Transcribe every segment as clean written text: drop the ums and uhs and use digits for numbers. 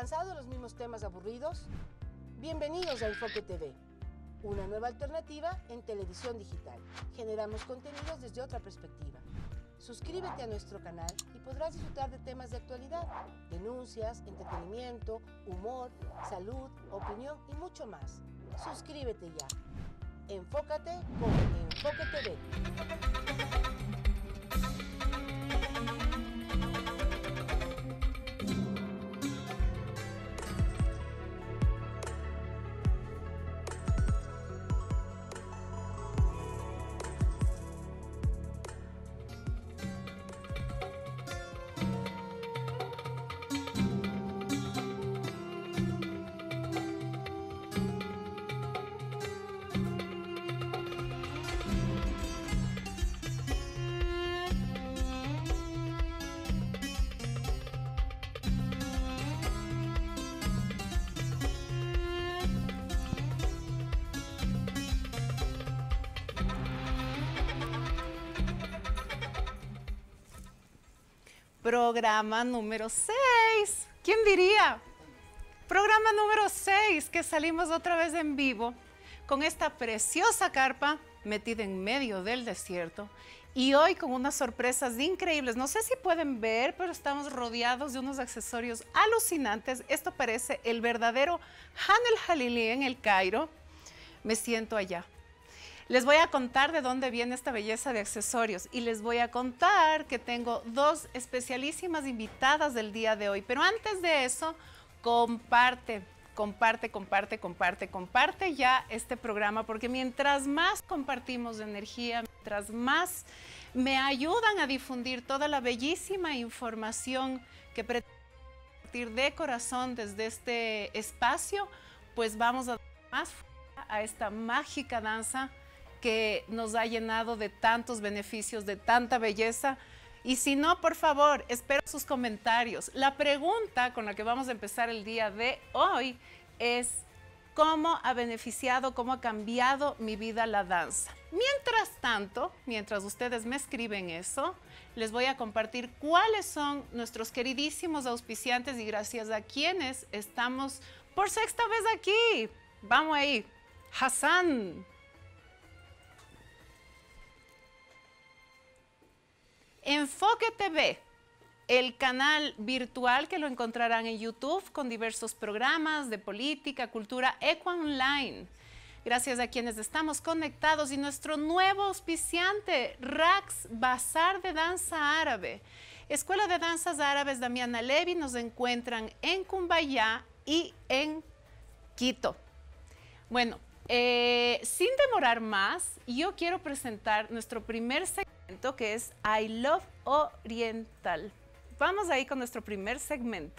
¿Cansado de los mismos temas aburridos? Bienvenidos a Enfoque TV, una nueva alternativa en televisión digital. Generamos contenidos desde otra perspectiva. Suscríbete a nuestro canal y podrás disfrutar de temas de actualidad, denuncias, entretenimiento, humor, salud, opinión y mucho más. Suscríbete ya. Enfócate con Enfoque TV. Programa número 6. ¿Quién diría? Programa número 6, que salimos otra vez en vivo con esta preciosa carpa metida en medio del desierto y hoy con unas sorpresas increíbles. No sé si pueden ver, pero estamos rodeados de unos accesorios alucinantes. Esto parece el verdadero Han el Jalili en el Cairo. Me siento allá. Les voy a contar de dónde viene esta belleza de accesorios y les voy a contar que tengo dos especialísimas invitadas del día de hoy. Pero antes de eso, comparte ya este programa, porque mientras más compartimos energía, mientras más me ayudan a difundir toda la bellísima información que pretendo compartir de corazón desde este espacio, pues vamos a dar más fuerza a esta mágica danza que nos ha llenado de tantos beneficios, de tanta belleza. Y si no, por favor, espero sus comentarios. La pregunta con la que vamos a empezar el día de hoy es: ¿cómo ha beneficiado, cómo ha cambiado mi vida la danza? Mientras tanto, mientras ustedes me escriben eso, les voy a compartir cuáles son nuestros queridísimos auspiciantes y gracias a quienes estamos por sexta vez aquí. Vamos ahí. Hassan. Enfoque TV, el canal virtual que lo encontrarán en YouTube con diversos programas de política, cultura, Equa Online. Gracias a quienes estamos conectados y nuestro nuevo auspiciante, RAX, Bazar de Danza Árabe. Escuela de Danzas Árabes Damiana Levy, nos encuentran en Cumbayá y en Quito. Bueno, sin demorar más, yo quiero presentar nuestro primer segmento, que es I Love Oriental. Vamos ahí con nuestro primer segmento.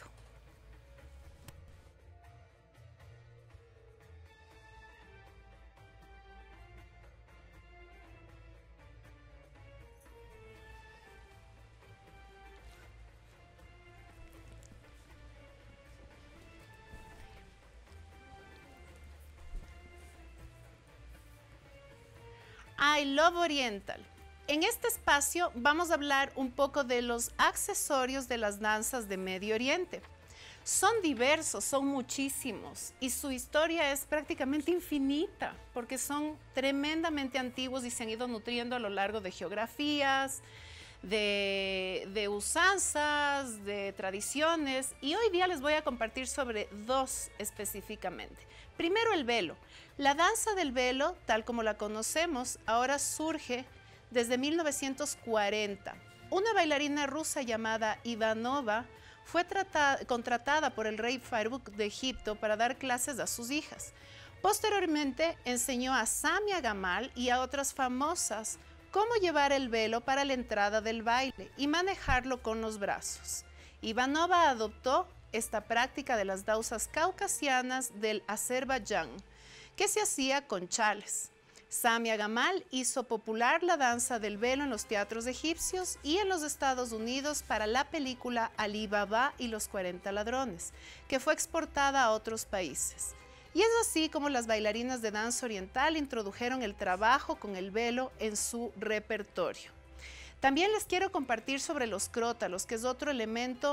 I Love Oriental. En este espacio vamos a hablar un poco de los accesorios de las danzas de Medio Oriente. Son diversos, son muchísimos y su historia es prácticamente infinita porque son tremendamente antiguos y se han ido nutriendo a lo largo de geografías, de usanzas, de tradiciones, y hoy día les voy a compartir sobre dos específicamente. Primero, el velo. La danza del velo, tal como la conocemos, ahora surge desde 1940. Una bailarina rusa llamada Ivanova fue contratada por el rey Farouk de Egipto para dar clases a sus hijas. Posteriormente enseñó a Samia Gamal y a otras famosas cómo llevar el velo para la entrada del baile y manejarlo con los brazos. Ivanova adoptó esta práctica de las dausas caucasianas del Azerbaiyán, que se hacía con chales. Samia Gamal hizo popular la danza del velo en los teatros egipcios y en los Estados Unidos para la película Ali Baba y los 40 ladrones, que fue exportada a otros países. Y es así como las bailarinas de danza oriental introdujeron el trabajo con el velo en su repertorio. También les quiero compartir sobre los crótalos, que es otro elemento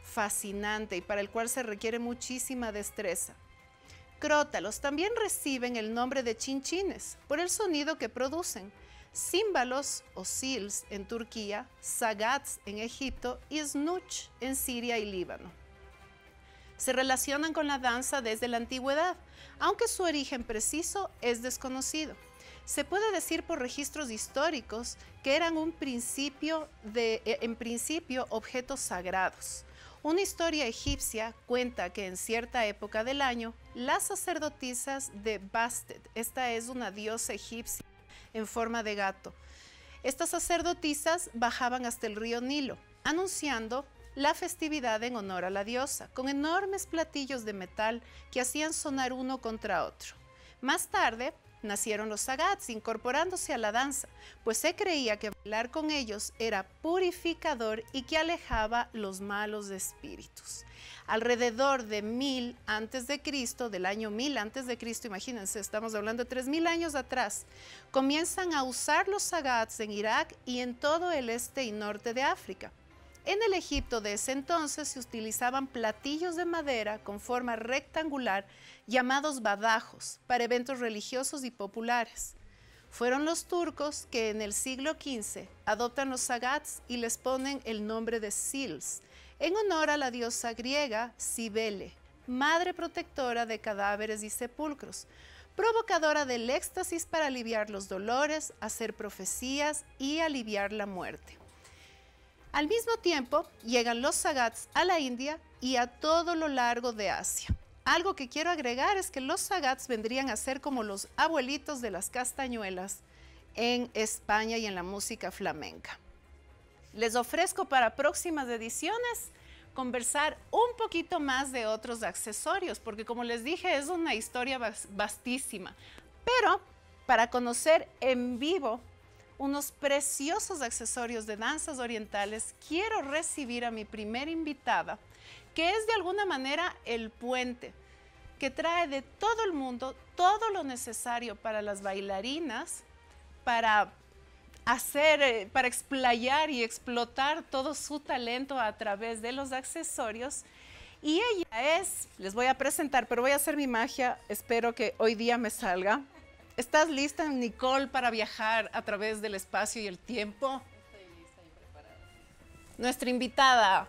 fascinante y para el cual se requiere muchísima destreza. Crótalos también reciben el nombre de chinchines por el sonido que producen. Címbalos o sils en Turquía, sagats en Egipto y snuch en Siria y Líbano. Se relacionan con la danza desde la antigüedad, aunque su origen preciso es desconocido. Se puede decir por registros históricos que eran en principio objetos sagrados. Una historia egipcia cuenta que en cierta época del año, las sacerdotisas de Bastet, esta es una diosa egipcia en forma de gato, estas sacerdotisas bajaban hasta el río Nilo, anunciando la festividad en honor a la diosa, con enormes platillos de metal que hacían sonar uno contra otro. Más tarde, nacieron los sagats, incorporándose a la danza, pues se creía que bailar con ellos era purificador y que alejaba los malos espíritus. Alrededor de 1000 a.C., del año 1000 a.C., imagínense, estamos hablando de 3000 años atrás, comienzan a usar los sagats en Irak y en todo el este y norte de África. En el Egipto de ese entonces se utilizaban platillos de madera con forma rectangular llamados badajos para eventos religiosos y populares. Fueron los turcos que en el siglo XV adoptan los sagats y les ponen el nombre de sils, en honor a la diosa griega Cibele, madre protectora de cadáveres y sepulcros, provocadora del éxtasis para aliviar los dolores, hacer profecías y aliviar la muerte. Al mismo tiempo, llegan los sagats a la India y a todo lo largo de Asia. Algo que quiero agregar es que los sagats vendrían a ser como los abuelitos de las castañuelas en España y en la música flamenca. Les ofrezco para próximas ediciones conversar un poquito más de otros accesorios, porque como les dije, es una historia vastísima. Pero para conocer en vivo unos preciosos accesorios de danzas orientales, quiero recibir a mi primera invitada, que es de alguna manera el puente, que trae de todo el mundo todo lo necesario para las bailarinas, para explayar y explotar todo su talento a través de los accesorios. Y ella es, les voy a presentar, pero voy a hacer mi magia, espero que hoy día me salga. ¿Estás lista, Nicole, para viajar a través del espacio y el tiempo? Estoy lista y preparada. Nuestra invitada,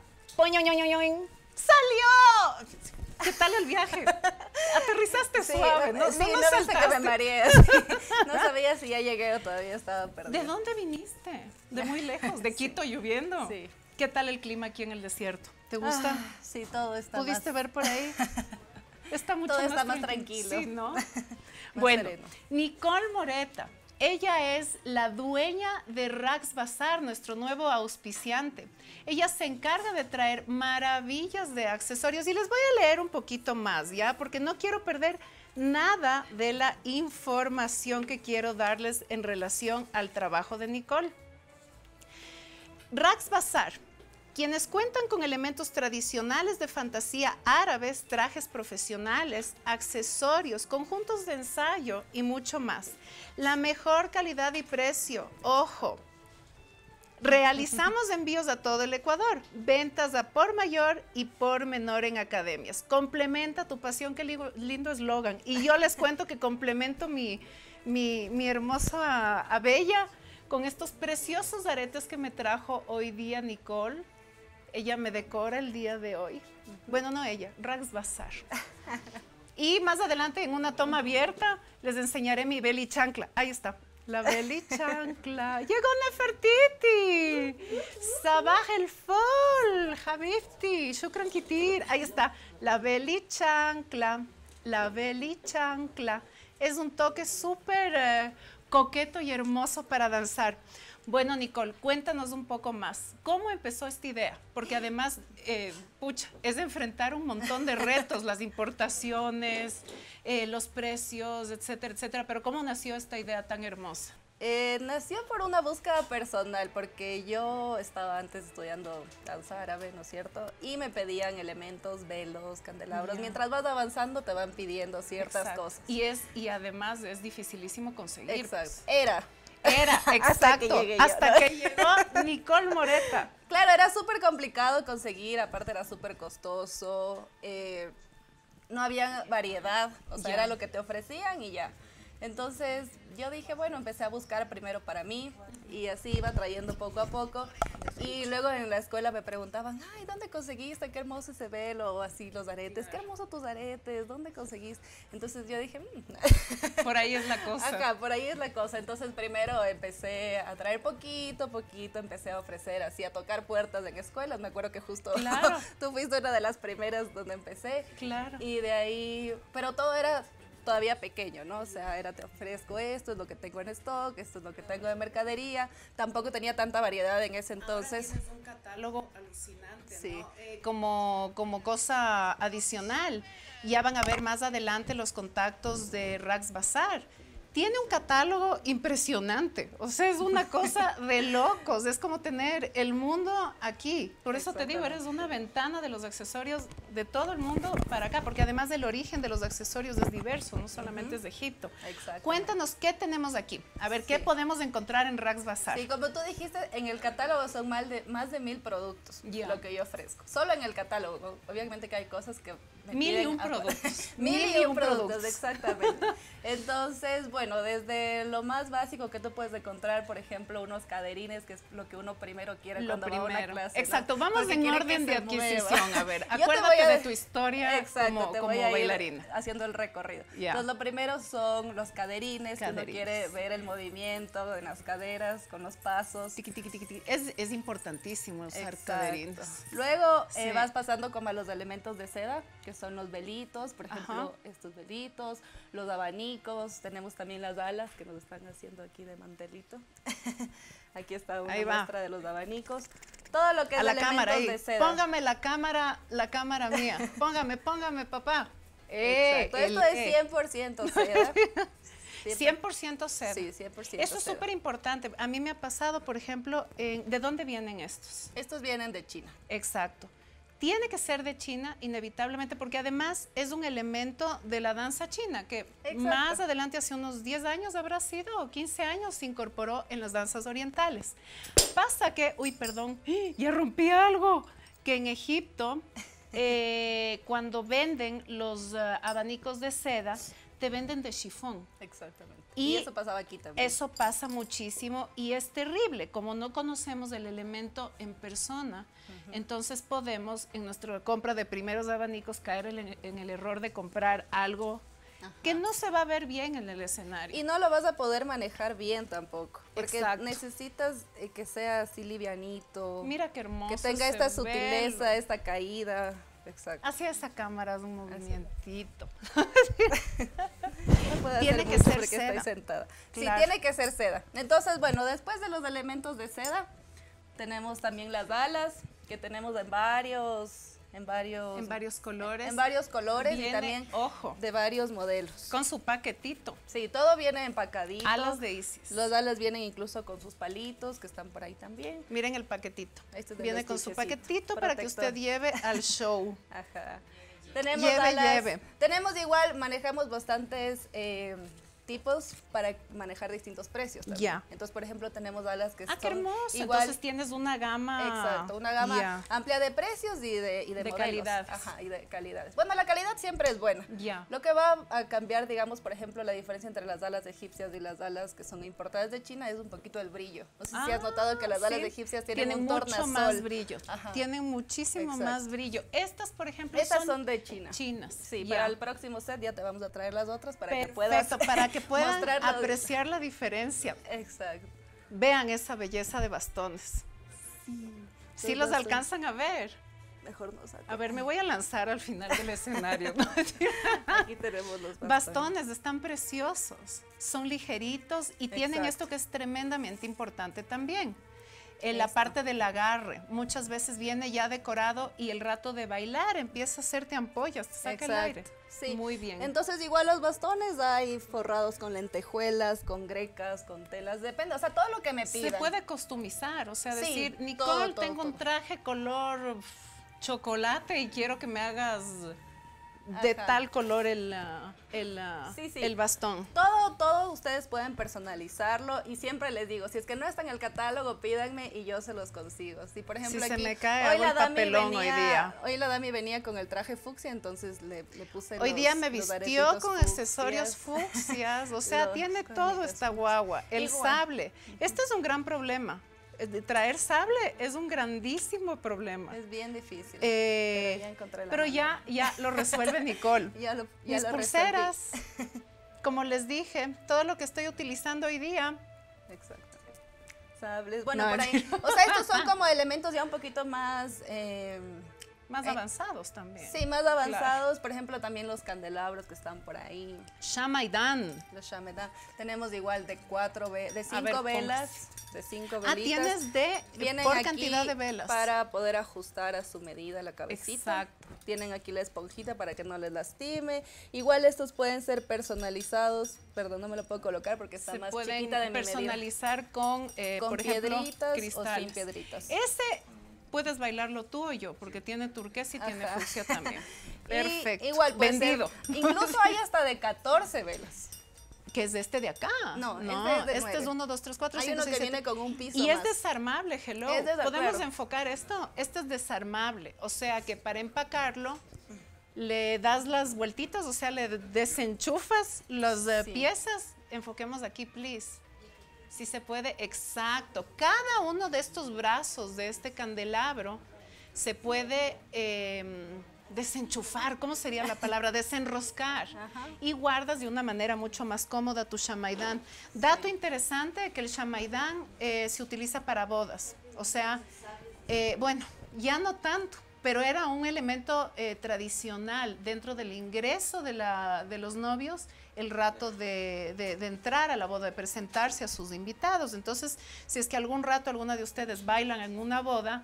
¡salió! ¿Qué tal el viaje? Aterrizaste suave, ¿no? Sí, no no saltaste. viste que me mareé. Sí. No sabía si ya llegué o todavía estaba perdida. ¿De dónde viniste? De muy lejos, de Quito, lloviendo. Sí. ¿Qué tal el clima aquí en el desierto? ¿Te gusta? Sí, todo está ¿Pudiste ver por ahí? Está mucho todo más está más tranquilo. Sí, ¿no? Bueno, sereno. Nicole Moreta. Ella es la dueña de Rags Bazaar, nuestro nuevo auspiciante. Ella se encarga de traer maravillas de accesorios y les voy a leer un poquito más, ¿ya? Porque no quiero perder nada de la información que quiero darles en relación al trabajo de Nicole. Rags Bazaar, quienes cuentan con elementos tradicionales de fantasía árabes, trajes profesionales, accesorios, conjuntos de ensayo y mucho más. La mejor calidad y precio, ojo. Realizamos envíos a todo el Ecuador, ventas a por mayor y por menor en academias. Complementa tu pasión, qué lindo eslogan. Y yo les cuento que complemento mi hermosa Abella con estos preciosos aretes que me trajo hoy día Nicole. Ella me decora el día de hoy. Bueno, no ella, Rags Bazaar. Y más adelante, en una toma abierta, les enseñaré mi beli chancla. Ahí está, la beli chancla. Llegó Nefertiti. Sabah el fol, Habibti, Shukran Kitir. Ahí está, la beli chancla. La beli chancla. Es un toque súper coqueto y hermoso para danzar. Bueno, Nicole, cuéntanos un poco más. ¿Cómo empezó esta idea? Porque además, es de enfrentar un montón de retos, las importaciones, los precios, etcétera, etcétera. Pero ¿cómo nació esta idea tan hermosa? Nació por una búsqueda personal, porque yo estaba antes estudiando danza árabe, ¿no es cierto? Y me pedían elementos, velos, candelabros. Ya. Mientras vas avanzando te van pidiendo ciertas cosas. Y además es dificilísimo conseguir. Exacto. Pues. Era. Exacto, Hasta que llegué yo, hasta ¿no? que llegó Nicole Moreta. Claro, era súper complicado conseguir, aparte era súper costoso, no había variedad, o sea, Ya. era lo que te ofrecían y ya. Entonces yo dije, bueno, empecé a buscar primero para mí y así iba trayendo poco a poco. Y luego en la escuela me preguntaban, ay, ¿dónde conseguiste? Qué hermoso ese velo, o así los aretes, qué hermoso tus aretes, ¿dónde conseguiste? Entonces yo dije, Por ahí es la cosa. acá, por ahí es la cosa. Entonces primero empecé a traer poquito a poquito, empecé a ofrecer así, a tocar puertas en escuelas. Me acuerdo que justo Claro. tú fuiste una de las primeras donde empecé. Claro. Y de ahí, pero todo era todavía pequeño, ¿no? O sea, era te ofrezco esto, es lo que tengo en stock, esto es lo que tengo de mercadería. Tampoco tenía tanta variedad en ese entonces. Ahora tienes un catálogo alucinante, Sí. ¿no? Como cosa adicional, ya van a ver más adelante los contactos de Rax Bazar. Tiene un catálogo impresionante, o sea, es una cosa de locos, es como tener el mundo aquí. Por eso te digo, eres una ventana de los accesorios de todo el mundo para acá, porque además del origen de los accesorios es diverso, no solamente es de Egipto. Exacto. Cuéntanos, ¿qué tenemos aquí? A ver, ¿qué Sí. podemos encontrar en Rax Bazar? Sí, como tú dijiste, en el catálogo son más de 1000 productos Ya. lo que yo ofrezco. Solo en el catálogo. ¿No? Obviamente que hay cosas que me 1001 piden productos. 1001 productos, exactamente. Entonces, bueno, desde lo más básico que tú puedes encontrar, por ejemplo, unos caderines, que es lo que uno primero quiere Lo cuando va a una primero. clase. ¿no? Exacto, vamos Porque en quiere orden que de se mueva. adquisición. A ver, Yo te voy acuérdate a- de tu historia Exacto, como, te como voy a ir bailarina. haciendo el recorrido. Ya. Entonces, lo primero son los caderines, que uno Caderines. quiere ver el movimiento en las caderas, con los pasos. Tiqui, tiqui, tiqui, tiqui. Es importantísimo usar Exacto. caderines. Luego Sí. vas pasando como a los elementos de seda, que son los velitos, por ejemplo, Ajá. estos velitos, los abanicos, tenemos también las alas que nos están haciendo aquí de mantelito. Aquí está una Ahí va. muestra de los abanicos. Todo lo que es A la elementos cámara ahí. de seda. Póngame la cámara mía. Póngame, papá. Exacto. Esto es 100% seda. 100% seda. Sí, 100% Eso es seda. súper importante. A mí me ha pasado, por ejemplo, ¿de dónde vienen estos? Estos vienen de China. Exacto. Tiene que ser de China, inevitablemente, porque además es un elemento de la danza china, que Exacto. más adelante, hace unos 10 años habrá sido, o 15 años, se incorporó en las danzas orientales. Pasa que, uy, perdón, ya rompí algo, que en Egipto, cuando venden los abanicos de seda, te venden de chifón. Exactamente. Y Y eso pasaba aquí también. Eso pasa muchísimo y es terrible, como no conocemos el elemento en persona, entonces podemos en nuestra compra de primeros abanicos caer en el error de comprar algo que no se va a ver bien en el escenario. Y no lo vas a poder manejar bien tampoco, porque Exacto. necesitas que sea así livianito, Mira qué hermoso. que tenga ese esta sutileza, velo. esta caída. Exacto. Hacia esa cámara es un movimientito. No puedo Tiene hacer que mucho ser porque seda. estoy sentada. Claro. Sí, tiene que ser seda. Entonces, bueno, después de los elementos de seda, tenemos también las alas, que tenemos en varios En varios colores. en varios colores y Viene, también ojo, de varios modelos. con su paquetito. Sí, todo viene empacadito. Alas de Isis. Los alas vienen incluso con sus palitos, que están por ahí también. Miren el paquetito. Este es de Viene los con su tichecitos, paquetito para que protector. usted lleve al show. Ajá. Tenemos Lleve, alas. lleve. Tenemos igual, manejamos bastantes tipos para manejar distintos precios también. Ya. Entonces, por ejemplo, tenemos alas que Ah, son qué hermoso. igual. Entonces tienes una gama. Exacto, una gama Ya. amplia de precios y de modelos. calidades. Ajá, y de calidades. Bueno, la calidad siempre es buena. Ya. Lo que va a cambiar, digamos, por ejemplo, la diferencia entre las alas egipcias y las alas que son importadas de China es un poquito el brillo. No sé si has notado que las alas sí. egipcias tienen un mucho tornasol. más brillo. Ajá. Tienen muchísimo Exacto. más brillo. Estas, por ejemplo, Estas son de China. chinas. Sí, Ya. para el próximo set ya te vamos a traer las otras para que Perfecto, puedas para que puedan mostrarnos. apreciar la diferencia. Exacto. Vean esa belleza de bastones. Sí los Todos son- alcanzan a ver. Mejor no saco. A ver, me voy a lanzar al final del escenario. ¿no? Aquí tenemos los bastones. Bastones están preciosos, son ligeritos y tienen Exacto. esto que es tremendamente importante también. En la Esto. parte del agarre, muchas veces viene ya decorado y el rato de bailar empieza a hacerte ampollas, te saca el aire. Sí. Muy bien. Entonces, igual los bastones hay forrados con lentejuelas, con grecas, con telas, depende, o sea, todo lo que me pidan. Se puede customizar, o sea, Sí, decir, todo, Nicole, todo, tengo un todo. traje color chocolate y quiero que me hagas de Ajá. tal color Sí, sí. el bastón. Todo ustedes pueden personalizarlo y siempre les digo, si es que no está en el catálogo, pídanme y yo se los consigo. Si por ejemplo Si se aquí, me cae, hago el papelón hoy día. Hoy la Dami venía con el traje fucsia, entonces le puse Hoy día me los vistió aretitos con fucsias. accesorios fucsias, o sea, Los tiene todo cuernitos esta guagua. El Igual. sable. Este es un gran problema. Traer sable es un grandísimo problema. Es bien difícil. Eh, ya encontré la pero manera. ya lo resuelve Nicole. Ya lo Mis resolví. pulseras, como les dije, todo lo que estoy utilizando hoy día. Exacto. Sables. Bueno, No, por ahí. O sea, estos son como elementos ya un poquito más. Más avanzados también. Sí, más avanzados. Por ejemplo, también los candelabros que están por ahí. Shamaidán. Los shamedan. Tenemos igual de ver, 5 velas. De 5 velitas. Ah, tienes Vienen por aquí cantidad de velas. para poder ajustar a su medida la cabecita. Exacto. Tienen aquí la esponjita para que no les lastime. Igual estos pueden ser personalizados. Perdón, no me lo puedo colocar porque está Se más pueden chiquita de mi medida. personalizar con Con por ejemplo, piedritas cristales. o sin piedritas. Ese puedes bailarlo tú o yo, porque tiene turquesa y tiene Ajá. fucsia también. Y Perfecto. igual puede ser- vendido. incluso hay hasta de 14 velas. Que es este de acá. No, este es de este 9. es 1, 2, 3, 4, Hay 5, uno 6, que 7. viene con un piso Y es más. desarmable, hello. Es ¿Podemos claro. enfocar esto? Este es desarmable. O sea que para empacarlo, le das las vueltitas, o sea, le desenchufas las Sí. piezas. Enfoquemos aquí, please. Si se puede, exacto. Cada uno de estos brazos de este candelabro se puede desenchufar, ¿cómo sería la palabra? Desenroscar. Ajá. Y guardas de una manera mucho más cómoda tu shamaidán. Dato interesante que el shamaidán se utiliza para bodas. O sea, bueno, ya no tanto, pero era un elemento tradicional dentro del ingreso de los novios, el rato de entrar a la boda, de presentarse a sus invitados. Entonces, si es que algún rato alguna de ustedes bailan en una boda,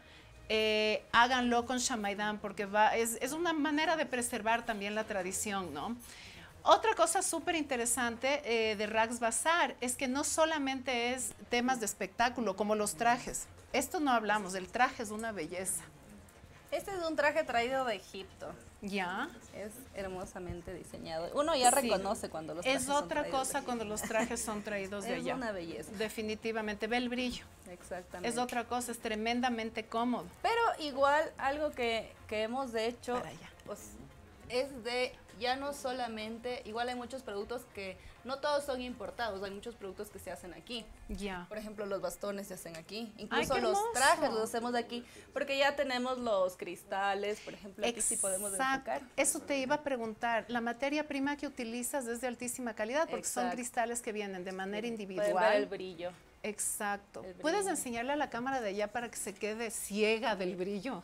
háganlo con shamaidán, porque es una manera de preservar también la tradición, ¿no? Otra cosa súper interesante de Rags Bazaar es que no solamente es temas de espectáculo, como los trajes. Esto no hablamos, el traje es una belleza. Este es un traje traído de Egipto. ¿Ya? Es hermosamente diseñado. Uno ya Sí. reconoce cuando los trajes Es son otra traídos cosa de cuando los trajes son traídos de Es allá. una belleza. Definitivamente, ve el brillo. Exactamente. Es otra cosa, es tremendamente cómodo. Pero igual algo que hemos hecho Para allá. pues, es de ya no solamente, igual hay muchos productos que no todos son importados, hay muchos productos que se hacen aquí. Ya. Por ejemplo, los bastones se hacen aquí, incluso qué los hermoso. trajes los hacemos de aquí, porque ya tenemos los cristales, por ejemplo, aquí sí podemos Exacto. enfocar. Eso te iba a preguntar. La materia prima que utilizas es de altísima calidad porque son Exacto. cristales que vienen de manera Pueden ver el individual. brillo. Exacto. el brillo. ¿Puedes enseñarle a la cámara de allá para que se quede ciega del brillo?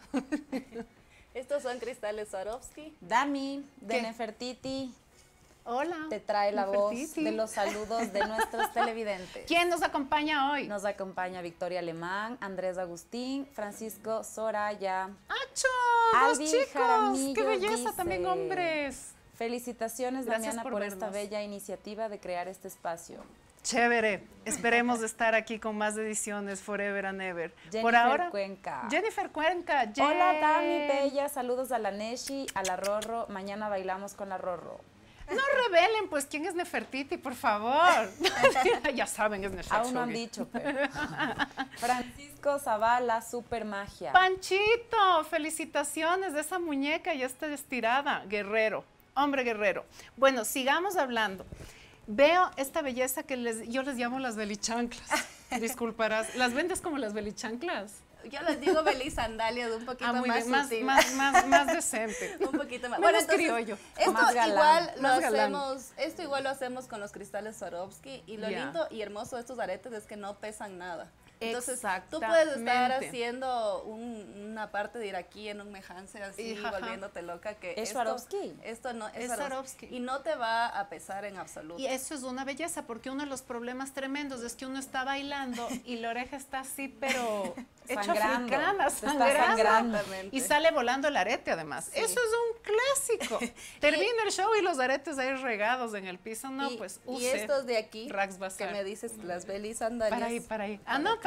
Estos son cristales Swarovski. Dami, de ¿Qué? Nefertiti, Hola. te trae la voz Nefertiti. de los saludos de nuestros televidentes. ¿Quién nos acompaña hoy? Nos acompaña Victoria Alemán, Andrés Agustín, Francisco Soraya. ¡Acho! ¡Dos Albi chicos! Jaramillo ¡Qué belleza! dice, También hombres. Felicitaciones, Gracias Damiana, por por esta vernos. bella iniciativa de crear este espacio. Chévere. Esperemos estar aquí con más ediciones Forever and Ever. Jennifer Por ahora, Cuenca. Jennifer Cuenca. Hola, Jen. Dami, bella, saludos a la Neshi, a la Rorro. Mañana bailamos con la Rorro. No revelen, pues, quién es Nefertiti, por favor. Ya saben, es Nefertiti. Aún no han dicho, pero. Francisco Zavala, super magia. Panchito, felicitaciones de esa muñeca, ya está estirada. Guerrero, hombre guerrero. Bueno, sigamos hablando. Veo esta belleza que yo les llamo las belichanclas. Disculparás. ¿Las vendes como las belichanclas? Yo les digo Beli sandalias, un poquito muy más bien, sutil. más decente. Un poquito más. Menos criollo. Esto Más galán, igual lo más galán. hacemos, esto igual lo hacemos con los cristales Swarovski y lo Ya. lindo y hermoso de estos aretes es que no pesan nada. Entonces, tú puedes estar Exactamente. haciendo una parte de ir aquí en un mejance así, Ajá. volviéndote loca. Que ¿Es Swarovski? Esto no Es es Swarovski. Swarovski. Y no te va a pesar en absoluto. Y eso es una belleza, porque uno de los problemas tremendos es que uno está bailando y la oreja está así, pero hecha Sangrando. africana, Se está sangrando. Exactamente. Y sale volando el arete, además. Sí. Eso es un clásico. Termina el show y los aretes ahí regados en el piso. No, y, pues y use estos de aquí, Rags que Bazaar. me dices las Beli sandalias. Para ahí. Ah, no, acá.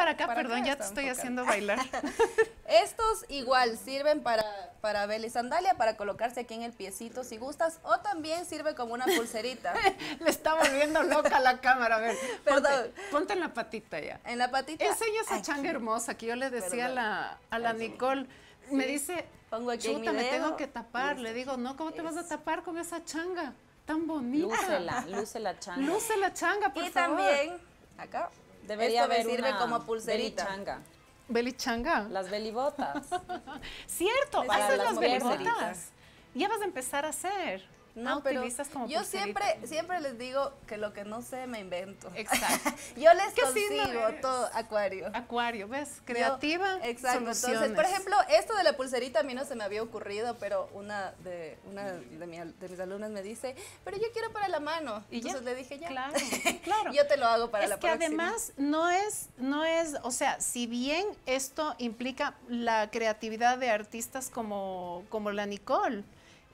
para acá, para perdón, acá ya te está estoy enfocado. haciendo bailar. Estos igual sirven para vela y sandalia, para colocarse aquí en el piecito si gustas, o también sirve como una pulserita. Le está volviendo loca la cámara, a ver. Perdón. Ponte en la patita ya. En la patita. Enseña esa Aquí. changa hermosa que yo le decía a la Nicole. Me dice, Pongo aquí en mi chuta, me dedo. tengo que tapar. Le digo, no, ¿cómo te vas a tapar con esa changa tan bonita? Luce la changa. Luce la changa, por Y favor. también, acá, Debería esto me haber sirve una como pulserita. belichanga. Beli changa. Las belibotas. Cierto, Para haces las las mujeres. belibotas. Ya vas a empezar a hacer. No, pero utilizas como yo pulserita. siempre les digo que lo que no sé me invento. Exacto. Yo les ¿Qué signo consigo eres? todo, Acuario. Acuario, ¿ves? Creativa, Exacto. soluciones. Entonces, por ejemplo, esto de la pulserita a mí no se me había ocurrido, pero una de mis alumnas me dice, pero yo quiero para la mano. Y ya. Entonces le dije, ya. Claro, claro. Yo te lo hago para es la que próxima. además no es, o sea, si bien esto implica la creatividad de artistas como la Nicole,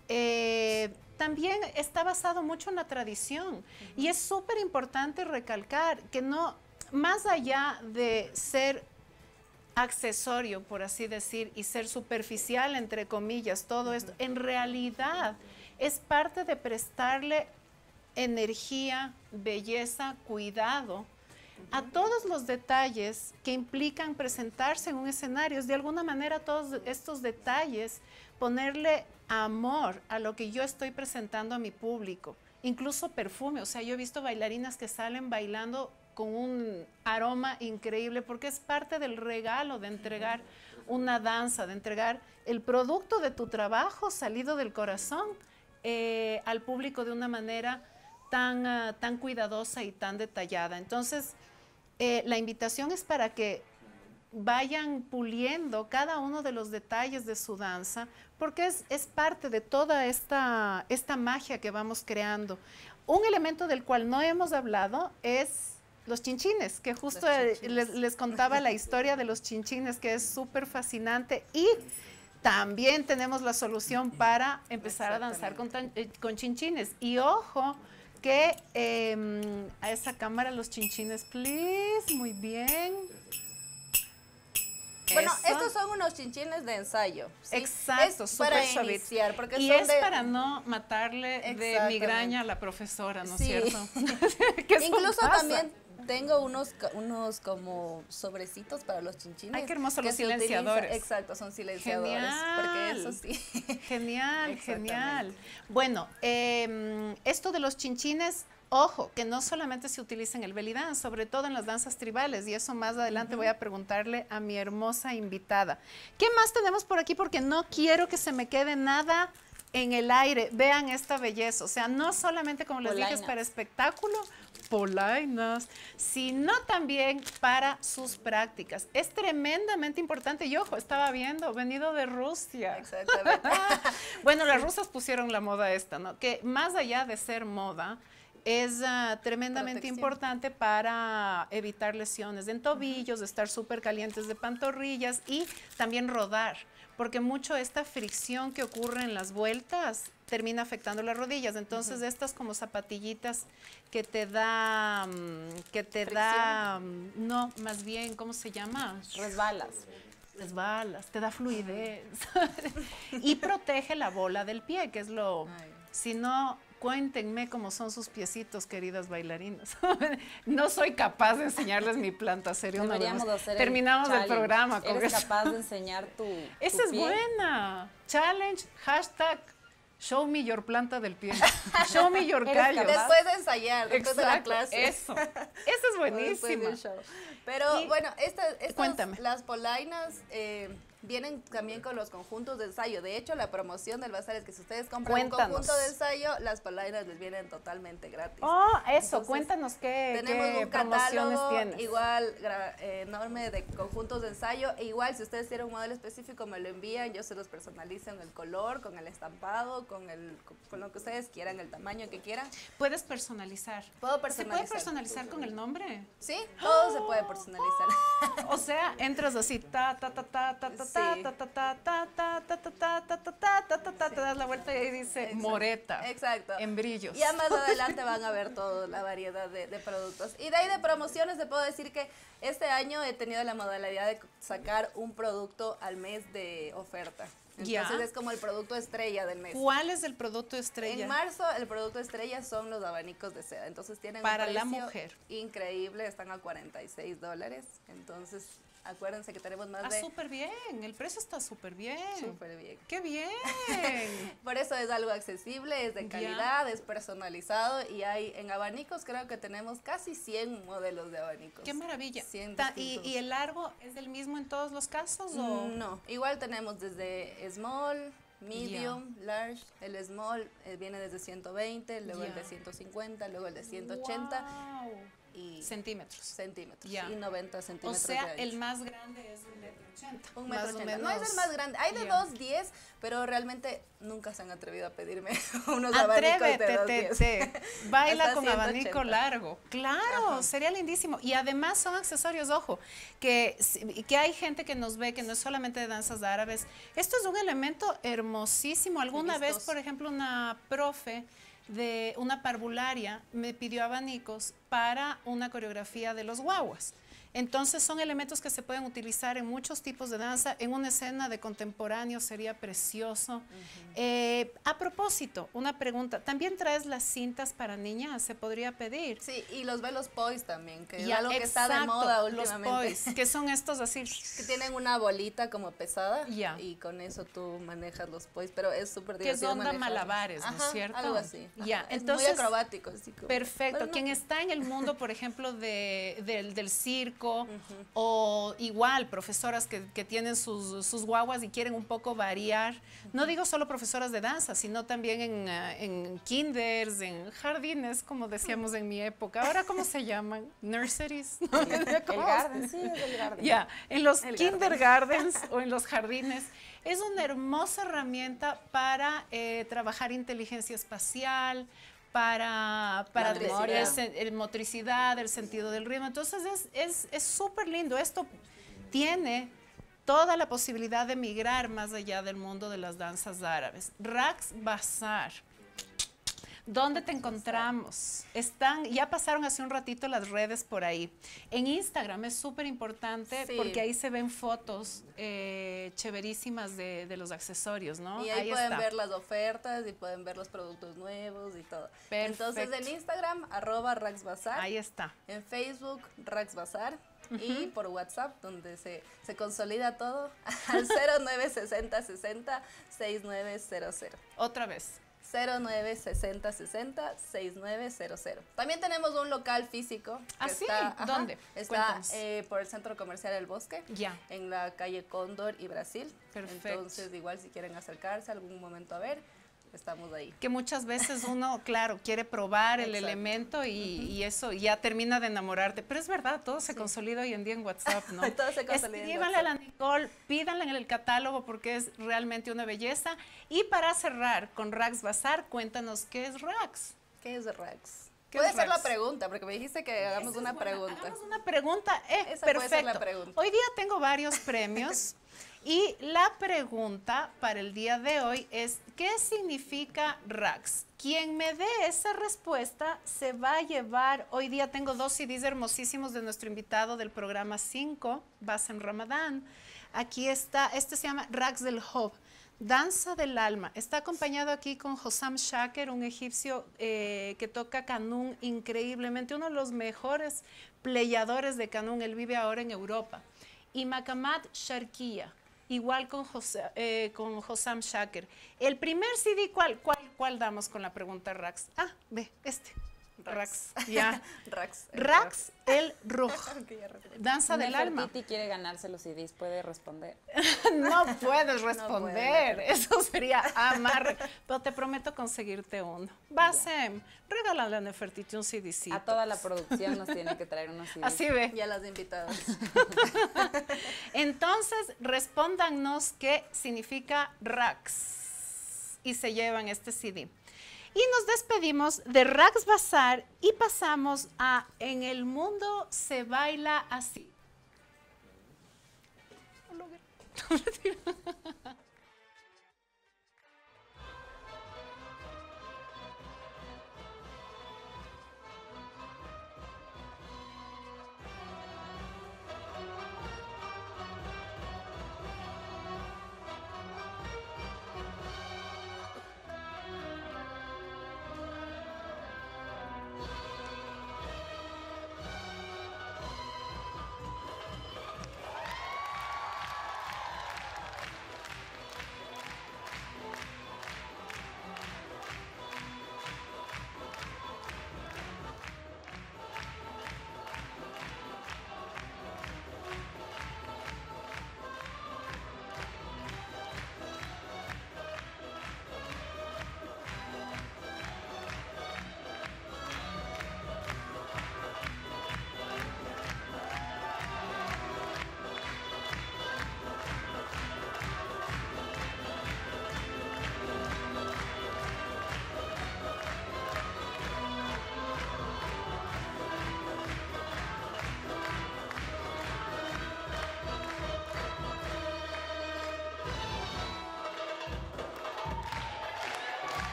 también está basado mucho en la tradición. Y es súper importante recalcar que no, más allá de ser accesorio, por así decir, y ser superficial, entre comillas, todo esto, en realidad es parte de prestarle energía, belleza, cuidado a todos los detalles que implican presentarse en un escenario. Es de alguna manera todos estos detalles ponerle amor a lo que yo estoy presentando a mi público. Incluso perfume, o sea, yo he visto bailarinas que salen bailando con un aroma increíble porque es parte del regalo de entregar una danza, de entregar el producto de tu trabajo salido del corazón al público de una manera tan cuidadosa y tan detallada. Entonces, la invitación es para que vayan puliendo cada uno de los detalles de su danza, porque es parte de toda esta magia que vamos creando. Un elemento del cual no hemos hablado es los chinchines, que justo les contaba la historia de los chinchines, que es súper fascinante, y también tenemos la solución para empezar a danzar con chinchines. Y ojo, que a esa cámara los chinchines, please, muy bien. Bueno, Eso. estos son unos chinchines de ensayo. ¿sí? Exacto, es para súper suavitos. iniciar, porque Y son es de... para no matarle de Exactamente. migraña a la profesora, ¿no es Sí. cierto? Que eso Incluso pasa. también tengo unos como sobrecitos para los chinchines. Ay, qué hermoso, que los se utilizan- silenciadores. Exacto, son silenciadores. Genial. Porque eso sí. Genial, Exactamente. genial. Bueno, esto de los chinchines, ojo, que no solamente se utiliza en el belly dance, sobre todo en las danzas tribales, y eso más adelante voy a preguntarle a mi hermosa invitada. ¿Qué más tenemos por aquí? Porque no quiero que se me quede nada en el aire. Vean esta belleza, o sea, no solamente, como les dije, es para espectáculo, polainas, sino también para sus prácticas. Es tremendamente importante. Y ojo, estaba viendo, venido de Rusia. Exactamente. Bueno, las rusas pusieron la moda esta, ¿no? Que más allá de ser moda, es tremendamente Protección. importante para evitar lesiones en tobillos, estar súper calientes de pantorrillas y también rodar, porque mucho esta fricción que ocurre en las vueltas termina afectando las rodillas. Entonces, estas como zapatillitas que te da, no, más bien, ¿cómo se llama? Resbalas, te da fluidez y protege la bola del pie, que es lo, si no, cuéntenme cómo son sus piecitos, queridas bailarinas. No soy capaz de enseñarles mi planta, sería una Deberíamos vez. hacer Terminamos el challenge. programa con ¿Eres eso. capaz de enseñar tu Esa es pie? buena. Challenge, hashtag, show me your planta del pie. Show me your ¿Eres callos. capaz? Después de ensayar, después de la Exacto, clase. eso. Esa es Después buenísima. del show. Pero Y- bueno, estas Cuéntame. las polainas vienen también con los conjuntos de ensayo. De hecho, la promoción del bazar es que si ustedes compran Cuéntanos. un conjunto de ensayo, las polainas les vienen totalmente gratis. Oh, eso, Entonces, cuéntanos qué Tenemos un promociones catálogo tienes. igual enorme de conjuntos de ensayo. E igual, si ustedes tienen un modelo específico, me lo envían. Yo se los personalizo en el color, con el estampado, con lo que ustedes quieran, el tamaño que quieran. Puedes personalizar. Puedo ¿Se personalizar. puede personalizar con el nombre? Sí, todo se puede personalizar. O sea, entras así, ta, ta, ta, ta, ta, ta, te das la vuelta y ahí dice Exacto. Moreta. Exacto. En brillos. Ya más adelante van a ver toda la variedad de productos. Y de ahí de promociones, te puedo decir que este año he tenido la modalidad de sacar un producto al mes de oferta. Entonces Ya. es como el producto estrella del mes. ¿Cuál es el producto estrella? En marzo el producto estrella son los abanicos de seda. Entonces tienen Para un la precio mujer. increíble, están a $46. Entonces acuérdense que tenemos más de... súper bien, el precio está súper bien. Súper bien. ¡Qué bien! Por eso es algo accesible, es de Ya. calidad, es personalizado y hay en abanicos creo que tenemos casi 100 modelos de abanicos. ¡Qué maravilla! 100 ¿Y distintos. el largo es el mismo en todos los casos? O? No, igual tenemos desde small, medium, large. El small viene desde 120, luego el de Ya. 150, luego el de 180 ¡Guau! y Centímetros. centímetros Ya. y 90 O centímetros sea, de ancho. el más grande es 1,80 m. Un Más metro o 80. menos. No es el más grande. Hay de Ya. 2,10, pero realmente nunca se han atrevido a pedirme unos abanicos de Atrévete, 2,10. baila Hasta con 180. abanico largo. Claro, Ajá. sería lindísimo. Y además son accesorios, ojo, que hay gente que nos ve que no es solamente de danzas árabes. Esto es un elemento hermosísimo. Alguna vez, vistoso. por ejemplo, una profe de una parvularia me pidió abanicos para una coreografía de los guaguas. Entonces son elementos que se pueden utilizar en muchos tipos de danza. En una escena de contemporáneo sería precioso. A propósito, una pregunta. ¿También traes las cintas para niñas? ¿Se podría pedir? Sí, y los velos poise también, que es Ya, algo que está de exacto, moda los últimamente. poise, que son estos así. Que tienen una bolita como pesada Ya. y con eso tú manejas los poise, pero es súper Que es divertido onda manejarlos. malabares, ¿no es Ajá, cierto? algo así. Ya, Ajá, es entonces, muy acrobático. Así como- Perfecto. pero no- Quien está en el mundo, por ejemplo, del circo, o igual profesoras que tienen sus guaguas y quieren un poco variar. No digo solo profesoras de danza, sino también en kinders, en jardines, como decíamos en mi época. Ahora, ¿cómo se llaman? Nurseries. ¿No? El ¿Cómo? garden, sí, es el garden. Ya, en los El kindergartens o en los jardines. Es una hermosa herramienta para trabajar inteligencia espacial, para Motricidad. el motricidad, el sentido del ritmo. Entonces es súper lindo. Esto tiene toda la posibilidad de migrar más allá del mundo de las danzas árabes. Rax Bazar. ¿Dónde te encontramos? Ya pasaron hace un ratito las redes por ahí. En Instagram es súper importante Sí. porque ahí se ven fotos chéverísimas de los accesorios, ¿no? Y ahí pueden está. ver las ofertas y pueden ver los productos nuevos y todo. Entonces Perfecto. en Instagram, @RaxBazar. Ahí está. En Facebook, Rax Bazar. Y por WhatsApp, donde se consolida todo, al 0960 60 6900. Otra vez. 0960 60 6900. También tenemos un local físico. Que ¿Ah, sí? está, ajá, ¿Dónde? Está Cuéntanos. por el Centro Comercial El Bosque. Ya. En la calle Cóndor y Brasil. Perfecto. Entonces, igual si quieren acercarse algún momento a ver, estamos ahí. Que muchas veces uno, claro, quiere probar el Exacto. elemento y eso ya termina de enamorarte. Pero es verdad, todo se consolida hoy en día en WhatsApp, ¿no? Todo se consolida en Escríbanle a la Nicole, pídanla en el catálogo porque es realmente una belleza. Y para cerrar con Rax Bazar, cuéntanos qué es Rax. ¿Qué es Rax? ¿Qué Puede es ser la Rax? pregunta, porque me dijiste que hagamos una pregunta. Hagamos una pregunta. Esa puede Perfecto. ser la pregunta. Hoy día tengo varios premios y la pregunta para el día de hoy es ¿qué significa Rax? Quien me dé esa respuesta se va a llevar, hoy día tengo 2 CDs hermosísimos de nuestro invitado del programa 5, Basen Ramadán. Aquí está, este se llama Rax del Hob. Danza del alma. Está acompañado aquí con Hossam Shaker, un egipcio que toca canún increíblemente, uno de los mejores playadores de canún. Él vive ahora en Europa. Y Makamat Sharkiya, igual con Hossam Shaker. El primer CD, ¿cuál damos con la pregunta Rax? Ah, ve, este. Rax. Ya. Rax. Rax el Ruj. Ok, ya recuerdo. Danza del alma. Nefertiti quiere ganarse los CDs, puede responder. No puedes responder, puede. eso sería amarre, pero te prometo conseguirte uno. Basem, regálale a Nefertiti un CDcito. A toda la producción nos tiene que traer unos CDs. Así ve. Y a las invitadas. Entonces, respóndanos qué significa Rax y se llevan este CD. Y nos despedimos de Rax Bazar y pasamos a En el mundo se baila así.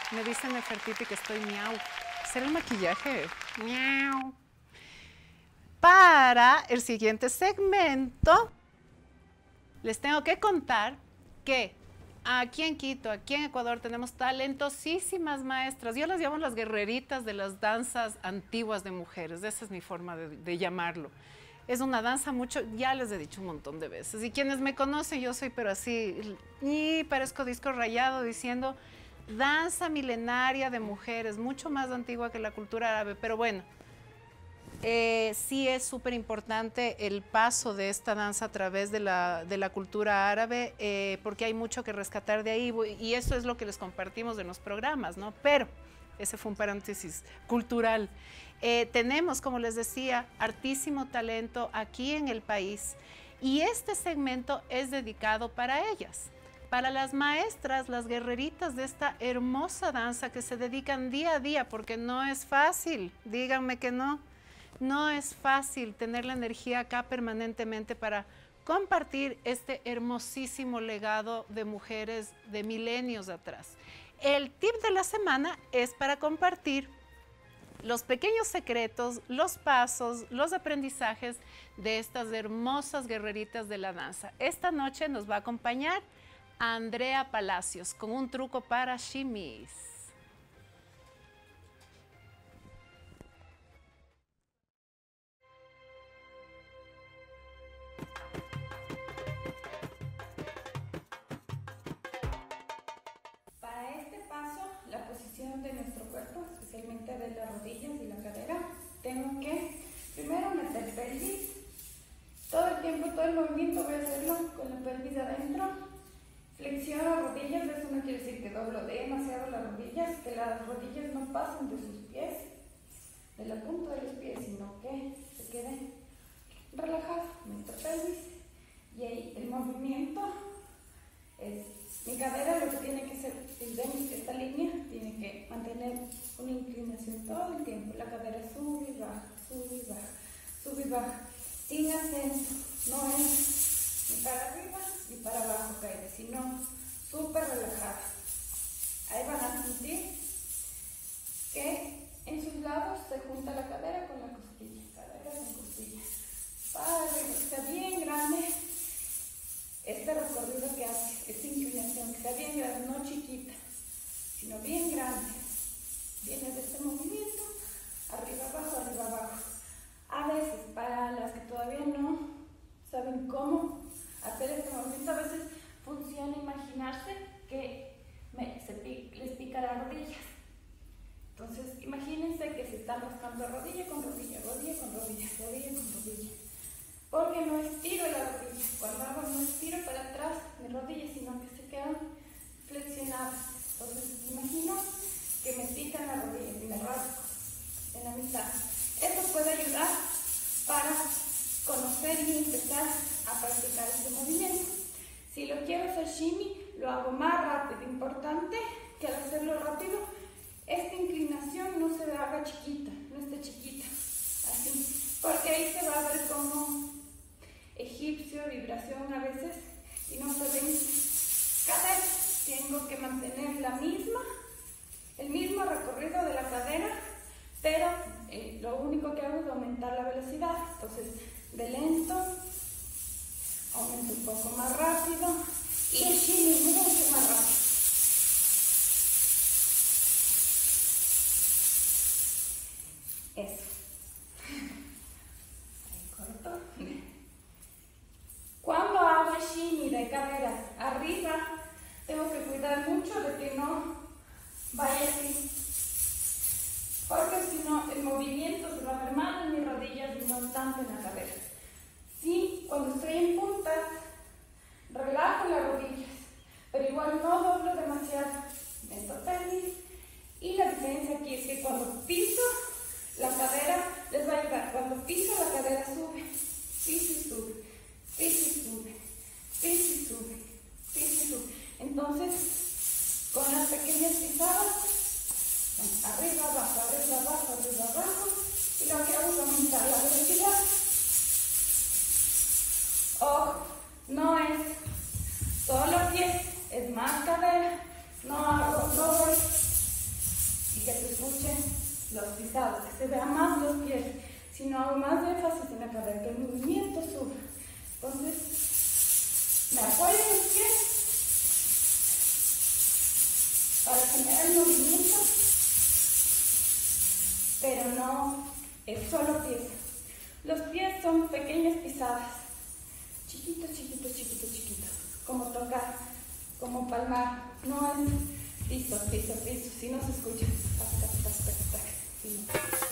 Me dicen Nefertiti que estoy miau. ¿Será el maquillaje? Miau. Para el siguiente segmento, les tengo que contar que aquí en Quito, aquí en Ecuador, tenemos talentosísimas maestras. Yo las llamo las guerreritas de las danzas antiguas de mujeres. Esa es mi forma de llamarlo. Es una danza mucho, ya les he dicho un montón de veces. Y quienes me conocen, yo soy pero así, y parezco disco rayado diciendo danza milenaria de mujeres, mucho más antigua que la cultura árabe. Pero bueno, sí es súper importante el paso de esta danza a través de la cultura árabe, porque hay mucho que rescatar de ahí, y eso es lo que les compartimos en los programas, ¿no? Pero ese fue un paréntesis cultural. Tenemos, como les decía, hartísimo talento aquí en el país, y este segmento es dedicado para ellas, para las maestras, las guerreritas de esta hermosa danza que se dedican día a día, porque no es fácil, díganme que no. No es fácil tener la energía acá permanentemente para compartir este hermosísimo legado de mujeres de milenios atrás. El tip de la semana es para compartir los pequeños secretos, los pasos, los aprendizajes de estas hermosas guerreritas de la danza. Esta noche nos va a acompañar Andrea Palacios con un truco para shimmies. La posición de nuestro cuerpo, especialmente de las rodillas y la cadera, tengo que primero meter pelvis. Todo el tiempo, todo el movimiento voy a hacerlo con la pelvis adentro. Flexiono rodillas, eso no quiere decir que doblo demasiado las rodillas, que las rodillas no pasen de sus pies, de la punta de los pies, sino que se queden relajadas. Meto pelvis y ahí el movimiento es... Mi cadera lo que tiene que hacer, si ven esta línea, tiene que mantener una inclinación todo el tiempo. La cadera sube y baja, sube y baja, sube y baja, sin ascenso. No es ni para arriba ni para abajo caída, sino súper relajada. Ahí van a sentir que en sus lados se junta la cadera con la costilla, cadera con costilla. Para que está bien grande. Este recorrido que hace, esta inclinación, que está bien grande, no chiquita, sino bien grande. Viene de este movimiento, arriba, abajo. A veces, para las que todavía no saben cómo hacer este movimiento, a veces funciona imaginarse que les pica la rodilla. Entonces, imagínense que se están rascando rodilla con rodilla, rodilla con rodilla, rodilla con rodilla. Porque no estiro la rodilla. Cuando hago no estiro para atrás mi rodilla, sino que se quedan flexionadas. Entonces, imagino que me pican la rodilla y me rasco en la mitad. Esto puede ayudar para conocer y empezar a practicar este movimiento. Si lo quiero hacer shimmy, lo hago más rápido. Importante que al hacerlo rápido, esta inclinación no se haga chiquita, no esté chiquita. Así. Porque ahí se va a ver como egipcio, vibración a veces, y no se ven cadera. Tengo que mantener el mismo recorrido de la cadera, pero lo único que hago es aumentar la velocidad. Entonces, de lento, aumento un poco más rápido, y el shimmy mucho más rápido. Eso. Ahí corto. Cuando hago el shimmy de cadera arriba, tengo que cuidar mucho de que no vaya así, porque si no el movimiento se va a ver mal en mis rodillas y no tanto en la cadera. Sí, cuando estoy en punta, relajo las rodillas, pero igual no doblo demasiado. Meto pelvis, y la diferencia aquí es que cuando piso la cadera, les va a ayudar. Cuando piso la cadera sube, piso y sube, piso y sube, piso y sube, piso y sube. Entonces, con las pequeñas pisadas, arriba, abajo, arriba, abajo, arriba, abajo, y lo que hago es aumentar la velocidad. Ojo, no es solo pies, es más cadera. No voy y que se escuchen los pisados, que se vean más los pies. Si no hago más énfasis en la cadera, que el movimiento suba. Entonces, me apoyo en los pies para generar el movimiento, pero no es solo pies. Los pies son pequeñas pisadas, chiquitos, chiquitos, chiquitos, chiquitos, como tocar, como palmar, no es piso, piso, piso, si no se escucha, tac, tac, tac, tac, tac, sí.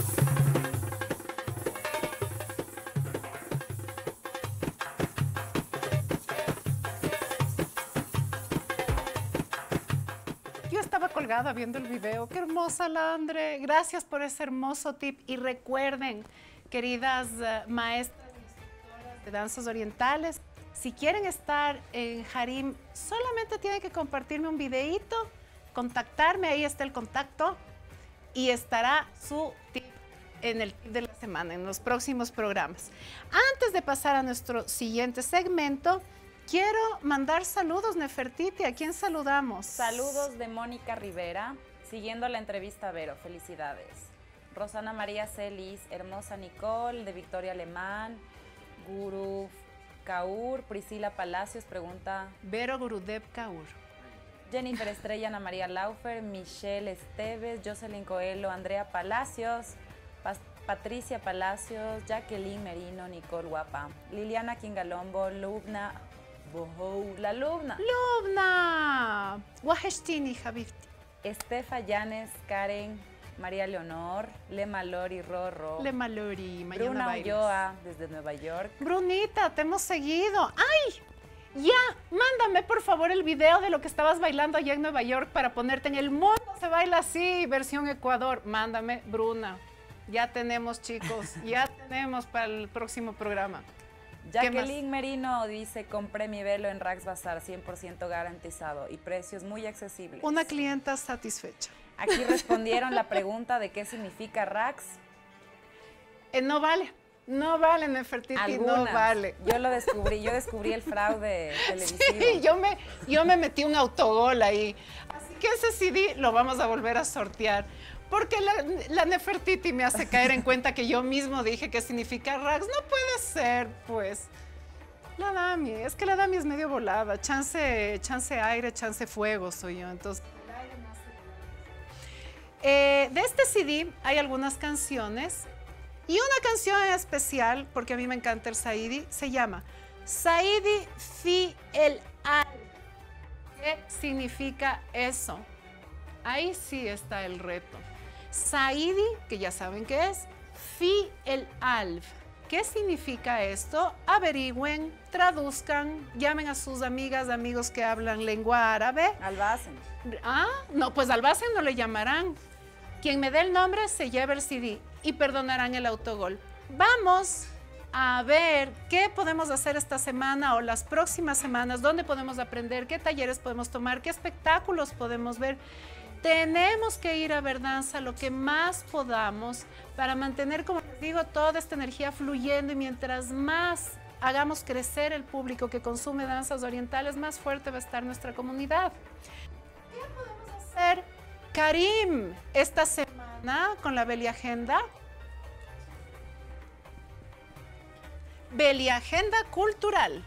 Yo estaba colgada viendo el video. Qué hermosa, Landre. Gracias por ese hermoso tip. Y recuerden, queridas maestras e instructoras de danzas orientales, si quieren estar en Harim, solamente tienen que compartirme un videíto, contactarme, ahí está el contacto, y estará su tip en el tip de la semana, en los próximos programas. Antes de pasar a nuestro siguiente segmento, quiero mandar saludos, Nefertiti. ¿A quién saludamos? Saludos de Mónica Rivera, siguiendo la entrevista a Vero, felicidades. Rosana María Celis, hermosa Nicole, de Victoria Alemán, Guru Kaur, Priscila Palacios pregunta. Vero Gurudev Kaur. Jennifer Estrella, Ana María Laufer, Michelle Esteves, Jocelyn Coelho, Andrea Palacios, Patricia Palacios, Jacqueline Merino, Nicole Guapa, Liliana Kingalombo, Lubna Bohou, la Lubna. Lubna, Waheshtini, Habibti. Estefa Llanes, Karen, María Leonor, Lema Lori, Rorro. Lema Lori, mañana Bruna bailes. Ulloa, desde Nueva York. Brunita, te hemos seguido. ¡Ay! Ya, mándame por favor el video de lo que estabas bailando allá en Nueva York para ponerte en el mundo. Se baila así, versión Ecuador. Mándame, Bruna. Ya tenemos, chicos. Ya tenemos para el próximo programa. Jacqueline Merino dice, compré mi velo en Rax Bazar, 100% garantizado y precios muy accesibles. Una clienta satisfecha. Aquí respondieron la pregunta de qué significa Rax. No vale. No vale, Nefertiti, Algunas. no vale. Yo descubrí el fraude televisivo. Sí, yo me metí un autogol ahí. Así que ese CD lo vamos a volver a sortear. Porque la Nefertiti me hace caer en cuenta que yo mismo dije qué significa Rax. No puede ser, pues. La Dami, es que la Dami es medio volada. Chance aire, chance fuego soy yo. Entonces, de este CD hay algunas canciones. Y una canción en especial, porque a mí me encanta el Saidi, se llama Saidi Fi El Al. ¿Qué significa eso? Ahí sí está el reto. Saidi, que ya saben qué es, Fi El Alf. ¿Qué significa esto? Averigüen, traduzcan, llamen a sus amigas, amigos que hablan lengua árabe. Albacen. Ah, no, pues Albacen no le llamarán. Quien me dé el nombre se lleva el CD y perdonarán el autogol. Vamos a ver qué podemos hacer esta semana o las próximas semanas, dónde podemos aprender, qué talleres podemos tomar, qué espectáculos podemos ver. Tenemos que ir a ver danza lo que más podamos para mantener, como les digo, toda esta energía fluyendo, y mientras más hagamos crecer el público que consume danzas orientales, más fuerte va a estar nuestra comunidad. ¿Qué podemos hacer, Karim, esta semana con la Beli Agenda? Beli Agenda Cultural.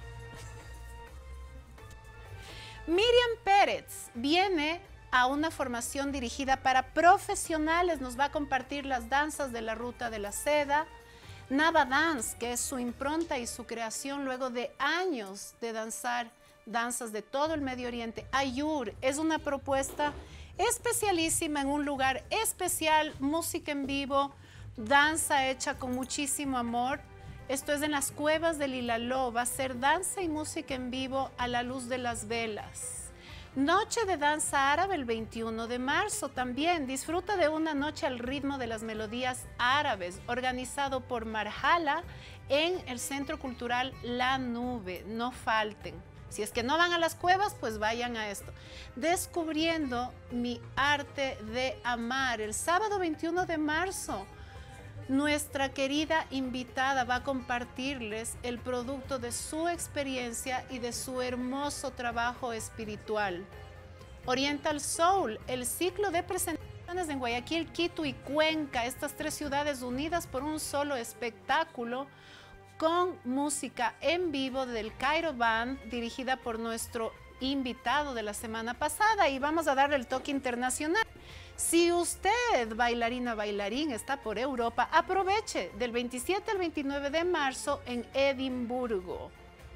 Miriam Pérez viene a una formación dirigida para profesionales. Nos va a compartir las danzas de la Ruta de la Seda. Nava Dance, que es su impronta y su creación luego de años de danzar danzas de todo el Medio Oriente. Ayur es una propuesta especialísima en un lugar especial, música en vivo, danza hecha con muchísimo amor. Esto es en las cuevas del Ilaló. Va a ser danza y música en vivo a la luz de las velas. Noche de danza árabe el 21 de marzo también. Disfruta de una noche al ritmo de las melodías árabes, organizado por Marhala en el Centro Cultural La Nube. No falten. Si es que no van a las cuevas, pues vayan a esto. Descubriendo mi arte de amar. El sábado 21 de marzo, nuestra querida invitada va a compartirles el producto de su experiencia y de su hermoso trabajo espiritual. Oriental Soul, el ciclo de presentación En Guayaquil, Quito y Cuenca, estas 3 ciudades unidas por un solo espectáculo con música en vivo del Cairo Band, dirigida por nuestro invitado de la semana pasada, y vamos a darle el toque internacional. Si usted, bailarina, bailarín, está por Europa, aproveche del 27 al 29 de marzo en Edimburgo.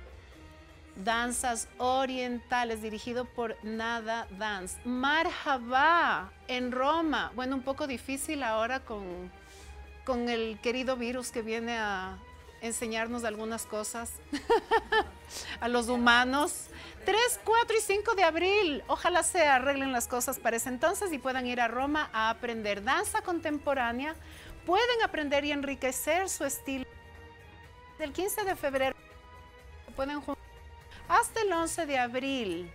Danzas orientales, dirigido por Nada Dance. Marhaba en Roma. Bueno, un poco difícil ahora con el querido virus que viene a enseñarnos algunas cosas a los humanos. 3, 4 y 5 de abril. Ojalá se arreglen las cosas para ese entonces y puedan ir a Roma a aprender danza contemporánea. Pueden aprender y enriquecer su estilo. Del 15 de febrero pueden juntar hasta el 11 de abril.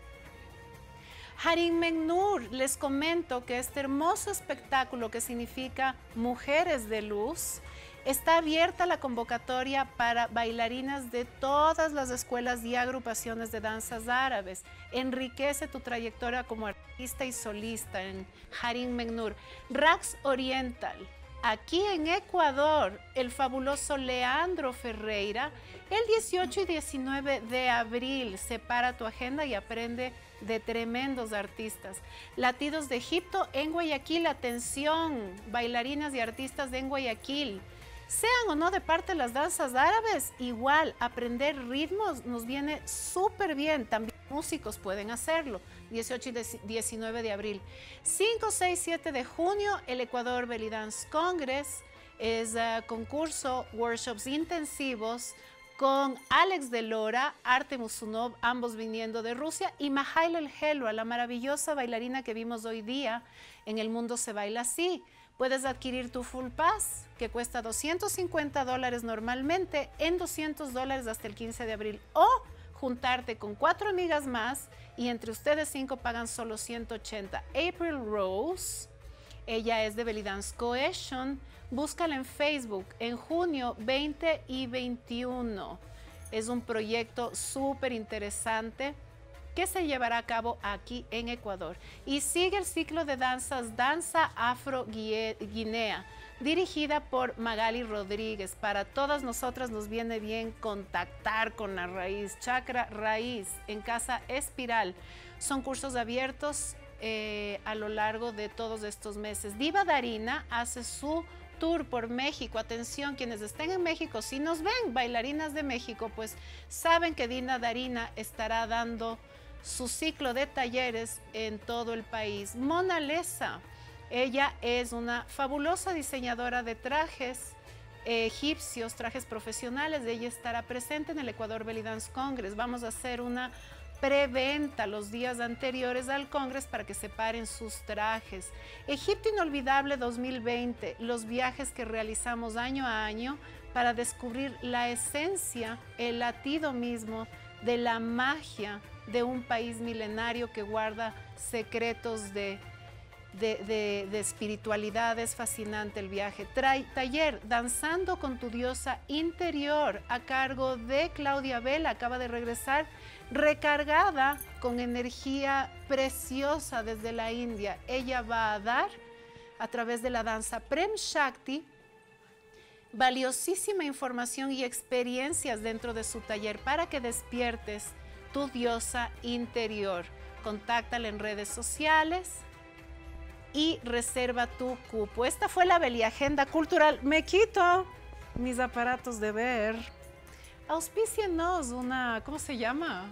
Harim Menur, les comento que este hermoso espectáculo que significa Mujeres de Luz, está abierta la convocatoria para bailarinas de todas las escuelas y agrupaciones de danzas árabes. Enriquece tu trayectoria como artista y solista en Harim Menur. Rax Oriental. Aquí en Ecuador, el fabuloso Leandro Ferreira, el 18 y 19 de abril. Separa tu agenda y aprende de tremendos artistas. Latidos de Egipto en Guayaquil. Atención, bailarinas y artistas en Guayaquil. Sean o no de parte de las danzas árabes, igual aprender ritmos nos viene súper bien. También músicos pueden hacerlo. 18 y 19 de abril. 5, 6, 7 de junio, el Ecuador Belly Dance Congress es concurso, workshops intensivos con Alex de Lora, Arte Musunov, ambos viniendo de Rusia, y Mahail El Helwa, la maravillosa bailarina que vimos hoy día en El Mundo Se Baila Así. Puedes adquirir tu Full Pass, que cuesta $250 normalmente, en $200 hasta el 15 de abril. O juntarte con 4 amigas más y entre ustedes 5 pagan solo 180. April Rose, ella es de Belly Dance Cohesion. Búscala en Facebook en junio 20 y 21. Es un proyecto súper interesante que se llevará a cabo aquí en Ecuador. Y sigue el ciclo de danzas Danza Afro Guinea, dirigida por Magali Rodríguez. Para todas nosotras nos viene bien contactar con la raíz, Chakra Raíz, en Casa Espiral. Son cursos abiertos a lo largo de todos estos meses. Diva Darina hace su tour por México. Atención, quienes estén en México, si nos ven, bailarinas de México, pues saben que Dina Darina estará dando su ciclo de talleres en todo el país. Mona Lesa, ella es una fabulosa diseñadora de trajes egipcios, trajes profesionales. Ella estará presente en el Ecuador Belly Dance Congress. Vamos a hacer una preventa los días anteriores al Congress para que separen sus trajes. Egipto Inolvidable 2020, los viajes que realizamos año a año para descubrir la esencia, el latido mismo de la magia de un país milenario que guarda secretos de espiritualidad. Es fascinante el viaje. Taller Danzando con tu diosa interior a cargo de Claudia Vela, acaba de regresar recargada con energía preciosa desde la India. Ella va a dar a través de la danza Prem Shakti valiosísima información y experiencias dentro de su taller para que despiertes tu diosa interior. Contáctala en redes sociales y reserva tu cupo. Esta fue la Belly Agenda Cultural. Me quito mis aparatos de ver. Auspícienos una, ¿cómo se llama?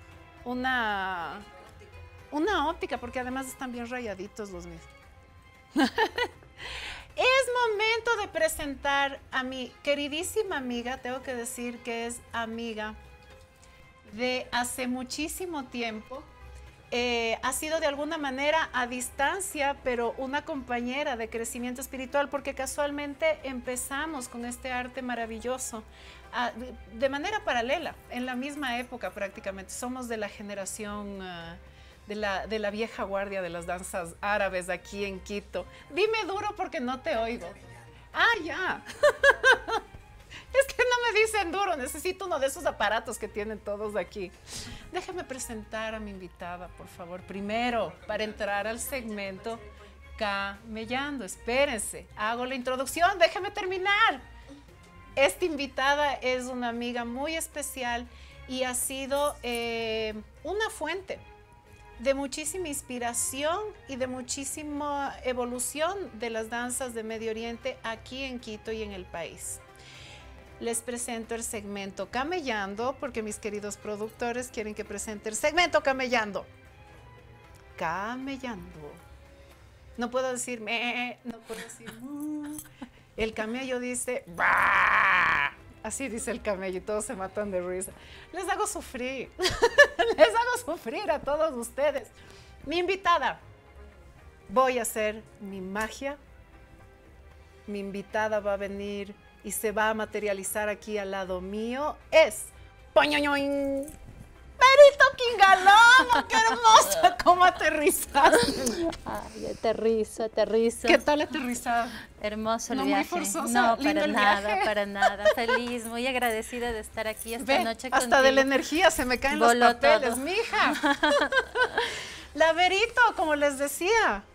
Una óptica, porque además están bien rayaditos los míos. Es momento de presentar a mi queridísima amiga, tengo que decir que es amiga de hace muchísimo tiempo. Ha sido de alguna manera a distancia, pero una compañera de crecimiento espiritual, porque casualmente empezamos con este arte maravilloso de manera paralela, en la misma época prácticamente. Somos de la generación de la vieja guardia de las danzas árabes aquí en Quito. Dime duro porque no te oigo. Ah, ya. Es que no me dicen duro, necesito uno de esos aparatos que tienen todos aquí. Déjame presentar a mi invitada, por favor, primero, para entrar al segmento camellando. Espérense, hago la introducción, déjeme terminar. Esta invitada es una amiga muy especial y ha sido una fuente de muchísima inspiración y de muchísima evolución de las danzas de Medio Oriente aquí en Quito y en el país. Les presento el segmento Camellando, porque mis queridos productores quieren que presente el segmento Camellando. Camellando. No puedo decir me, no puedo decir mu. El camello dice bah. Así dice el camello y todos se matan de risa. Les hago sufrir. Les hago sufrir a todos ustedes. Mi invitada. Voy a hacer mi magia. Mi invitada va a venir y se va a materializar aquí al lado mío. Es Poñoñoin. Perito Quingalón, qué hermosa, cómo aterrizaste. Ay, aterrizo. ¿Qué tal aterrizar? Hermoso el No, viaje. muy forzoso, No, lindo para el nada, viaje. para nada. Feliz, muy agradecida de estar aquí esta Ve, noche hasta contigo. de la energía se me caen los Voló papeles, todo. mija. La Verito, como les decía,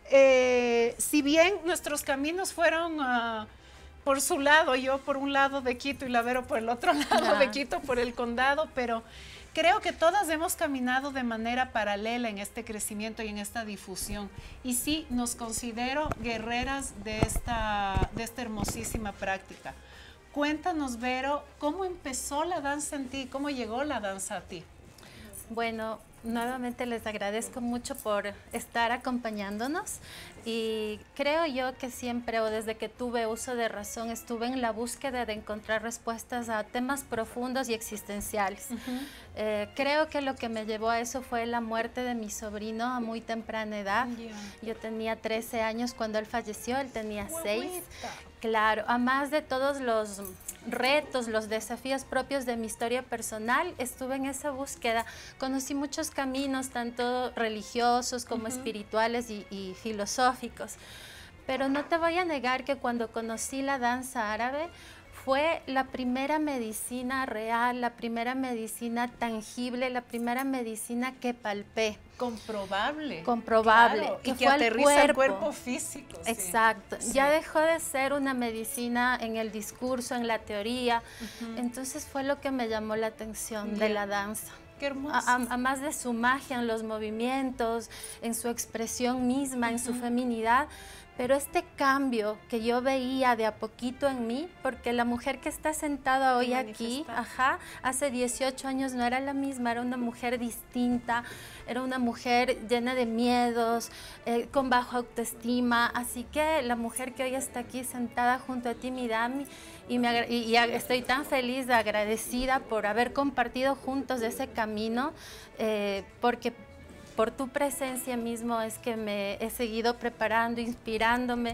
si bien nuestros caminos fueron por su lado, yo por un lado de Quito y la Vero por el otro lado de Quito, por el condado, pero creo que todas hemos caminado de manera paralela en este crecimiento y en esta difusión. Y sí, nos considero guerreras de esta hermosísima práctica. Cuéntanos, Vero, ¿cómo empezó la danza en ti? ¿Cómo llegó la danza a ti? Bueno, nuevamente les agradezco mucho por estar acompañándonos y creo yo que siempre o desde que tuve uso de razón estuve en la búsqueda de encontrar respuestas a temas profundos y existenciales. Creo que lo que me llevó a eso fue la muerte de mi sobrino a muy temprana edad. Yo tenía 13 años cuando él falleció, él tenía 6. Claro, a más de todos los retos, los desafíos propios de mi historia personal, estuve en esa búsqueda. Conocí muchos caminos, tanto religiosos como espirituales y filosóficos. Pero no te voy a negar que cuando conocí la danza árabe, fue la primera medicina real, la primera medicina tangible, la primera medicina que palpé. Comprobable. Comprobable. Claro, y que fue al aterriza el cuerpo físico. Sí. Exacto. Sí. Ya dejó de ser una medicina en el discurso, en la teoría. Entonces fue lo que me llamó la atención de la danza. Qué hermoso. A más de su magia en los movimientos, en su expresión misma, en su feminidad. Pero este cambio que yo veía de a poquito en mí, porque la mujer que está sentada hoy aquí, hace 18 años no era la misma, era una mujer distinta, era una mujer llena de miedos, con baja autoestima. Así que la mujer que hoy está aquí sentada junto a ti, Midami, y estoy tan feliz, agradecida por haber compartido juntos ese camino, porque por tu presencia mismo es que me he seguido preparando, inspirándome.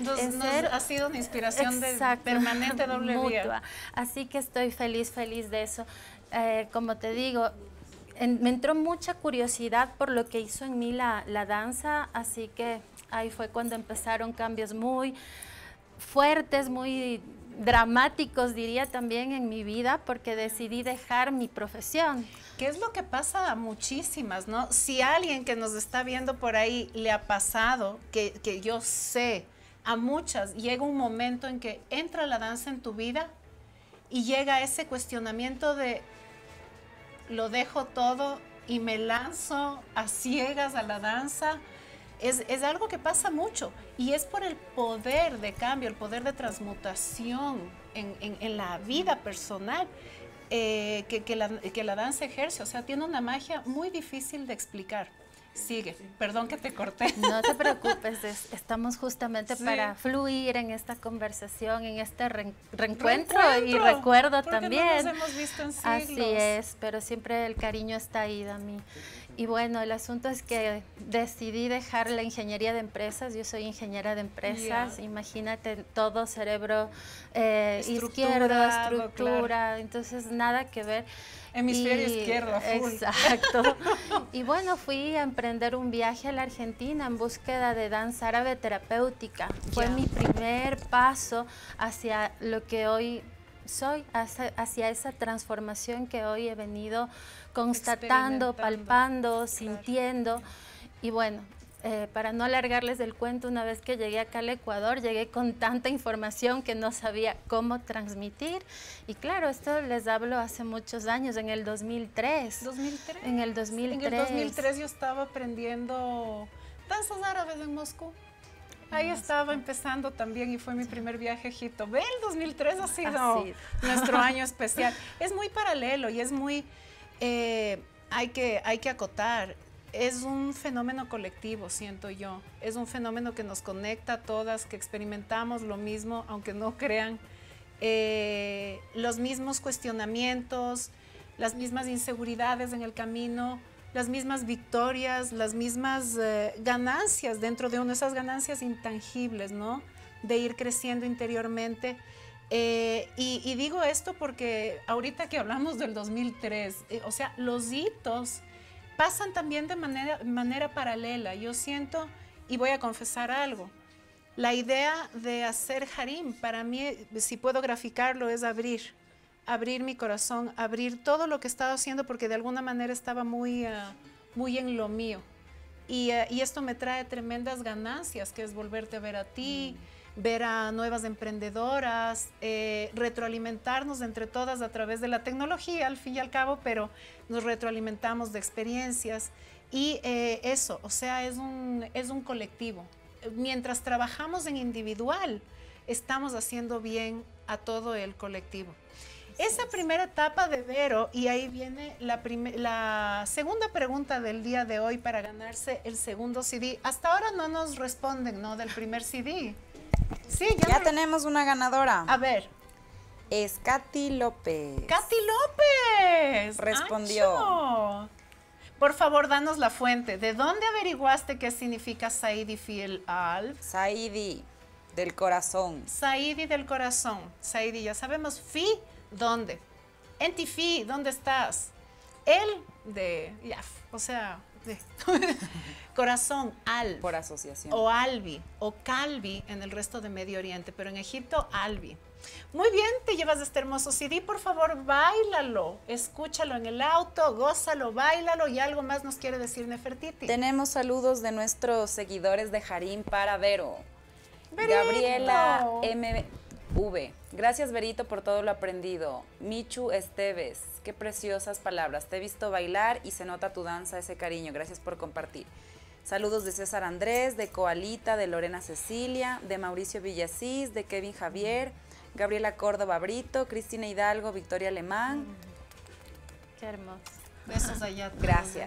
Ha sido una inspiración permanente, doble mutua. vía. Así que estoy feliz de eso. Como te digo, me entró mucha curiosidad por lo que hizo en mí la danza, así que ahí fue cuando empezaron cambios muy fuertes, muy dramáticos, diría también, en mi vida, porque decidí dejar mi profesión. ¿Qué es lo que pasa a muchísimas, no? Si a alguien que nos está viendo por ahí le ha pasado, que yo sé, a muchas llega un momento en que entra la danza en tu vida y llega ese cuestionamiento de lo dejo todo y me lanzo a ciegas a la danza. Es algo que pasa mucho y es por el poder de cambio, el poder de transmutación en la vida personal que la danza ejerce. O sea, tiene una magia muy difícil de explicar. Sigue, perdón que te corté. No te preocupes, estamos justamente para fluir en esta conversación, en este reencuentro y recuerdo también. No nos hemos visto en siglos. Así es, pero siempre el cariño está ahí, Dami. Y bueno, el asunto es que decidí dejar la ingeniería de empresas. Yo soy ingeniera de empresas. Imagínate todo, cerebro izquierdo, estructura, claro. Entonces nada que ver. Hemisferio izquierdo, full. Exacto. Y bueno, fui a emprender un viaje a la Argentina en búsqueda de danza árabe terapéutica. Fue mi primer paso hacia lo que hoy soy, hacia esa transformación que hoy he venido constatando, palpando, sintiendo. Y bueno, para no alargarles el cuento, una vez que llegué acá al Ecuador, llegué con tanta información que no sabía cómo transmitir. Y claro, esto les hablo hace muchos años, en el 2003. ¿2003? En el 2003. En el 2003 yo estaba aprendiendo danzas árabes en Moscú. Ahí estaba empezando también y fue mi primer viaje a Egipto. Ve, el 2003 ha sido nuestro año especial. Es muy paralelo y es muy, hay que acotar. Es un fenómeno colectivo, siento yo. Es un fenómeno que nos conecta a todas, que experimentamos lo mismo, aunque no crean. Los mismos cuestionamientos, las mismas inseguridades en el camino, las mismas victorias, las mismas ganancias dentro de uno, esas ganancias intangibles, ¿no? De ir creciendo interiormente. Y digo esto porque ahorita que hablamos del 2003, o sea, los hitos pasan también de manera paralela. Yo siento, y voy a confesar algo, la idea de hacer harim, para mí, si puedo graficarlo, es abrir mi corazón, abrir todo lo que estaba haciendo, porque de alguna manera estaba muy en lo mío. Y esto me trae tremendas ganancias, que es volverte a ver a ti, ver a nuevas emprendedoras, retroalimentarnos entre todas a través de la tecnología, al fin y al cabo, pero nos retroalimentamos de experiencias. Y eso, o sea, es un colectivo. Mientras trabajamos en individual, estamos haciendo bien a todo el colectivo. Esa primera etapa de Vero, y ahí viene la segunda pregunta del día de hoy para ganarse el segundo CD. Hasta ahora no nos responden, ¿no? Del primer CD. Sí, ya tenemos una ganadora. A ver. Es Katy López. ¡Katy López! Respondió. ¡Ancho! Por favor, danos la fuente. ¿De dónde averiguaste qué significa Saidi Fiel Al? Saidi, del corazón. Saidi del corazón. Saidi, ya sabemos. Fi, ¿dónde? Entifi, ¿dónde estás? El de, ya, o sea, de corazón, al. Por asociación. O albi, o calvi en el resto de Medio Oriente, pero en Egipto, albi. Muy bien, te llevas este hermoso CD, por favor, báilalo, escúchalo en el auto, gózalo, báilalo, y algo más nos quiere decir Nefertiti. Tenemos saludos de nuestros seguidores de Harim para Vero. Berito. Gabriela MV. Gracias, Berito, por todo lo aprendido. Michu Esteves, qué preciosas palabras. Te he visto bailar y se nota tu danza, ese cariño. Gracias por compartir. Saludos de César Andrés, de Coalita, de Lorena Cecilia, de Mauricio Villasís, de Kevin Javier, Gabriela Córdoba Brito, Cristina Hidalgo, Victoria Alemán. Qué hermoso. Besos allá. Gracias.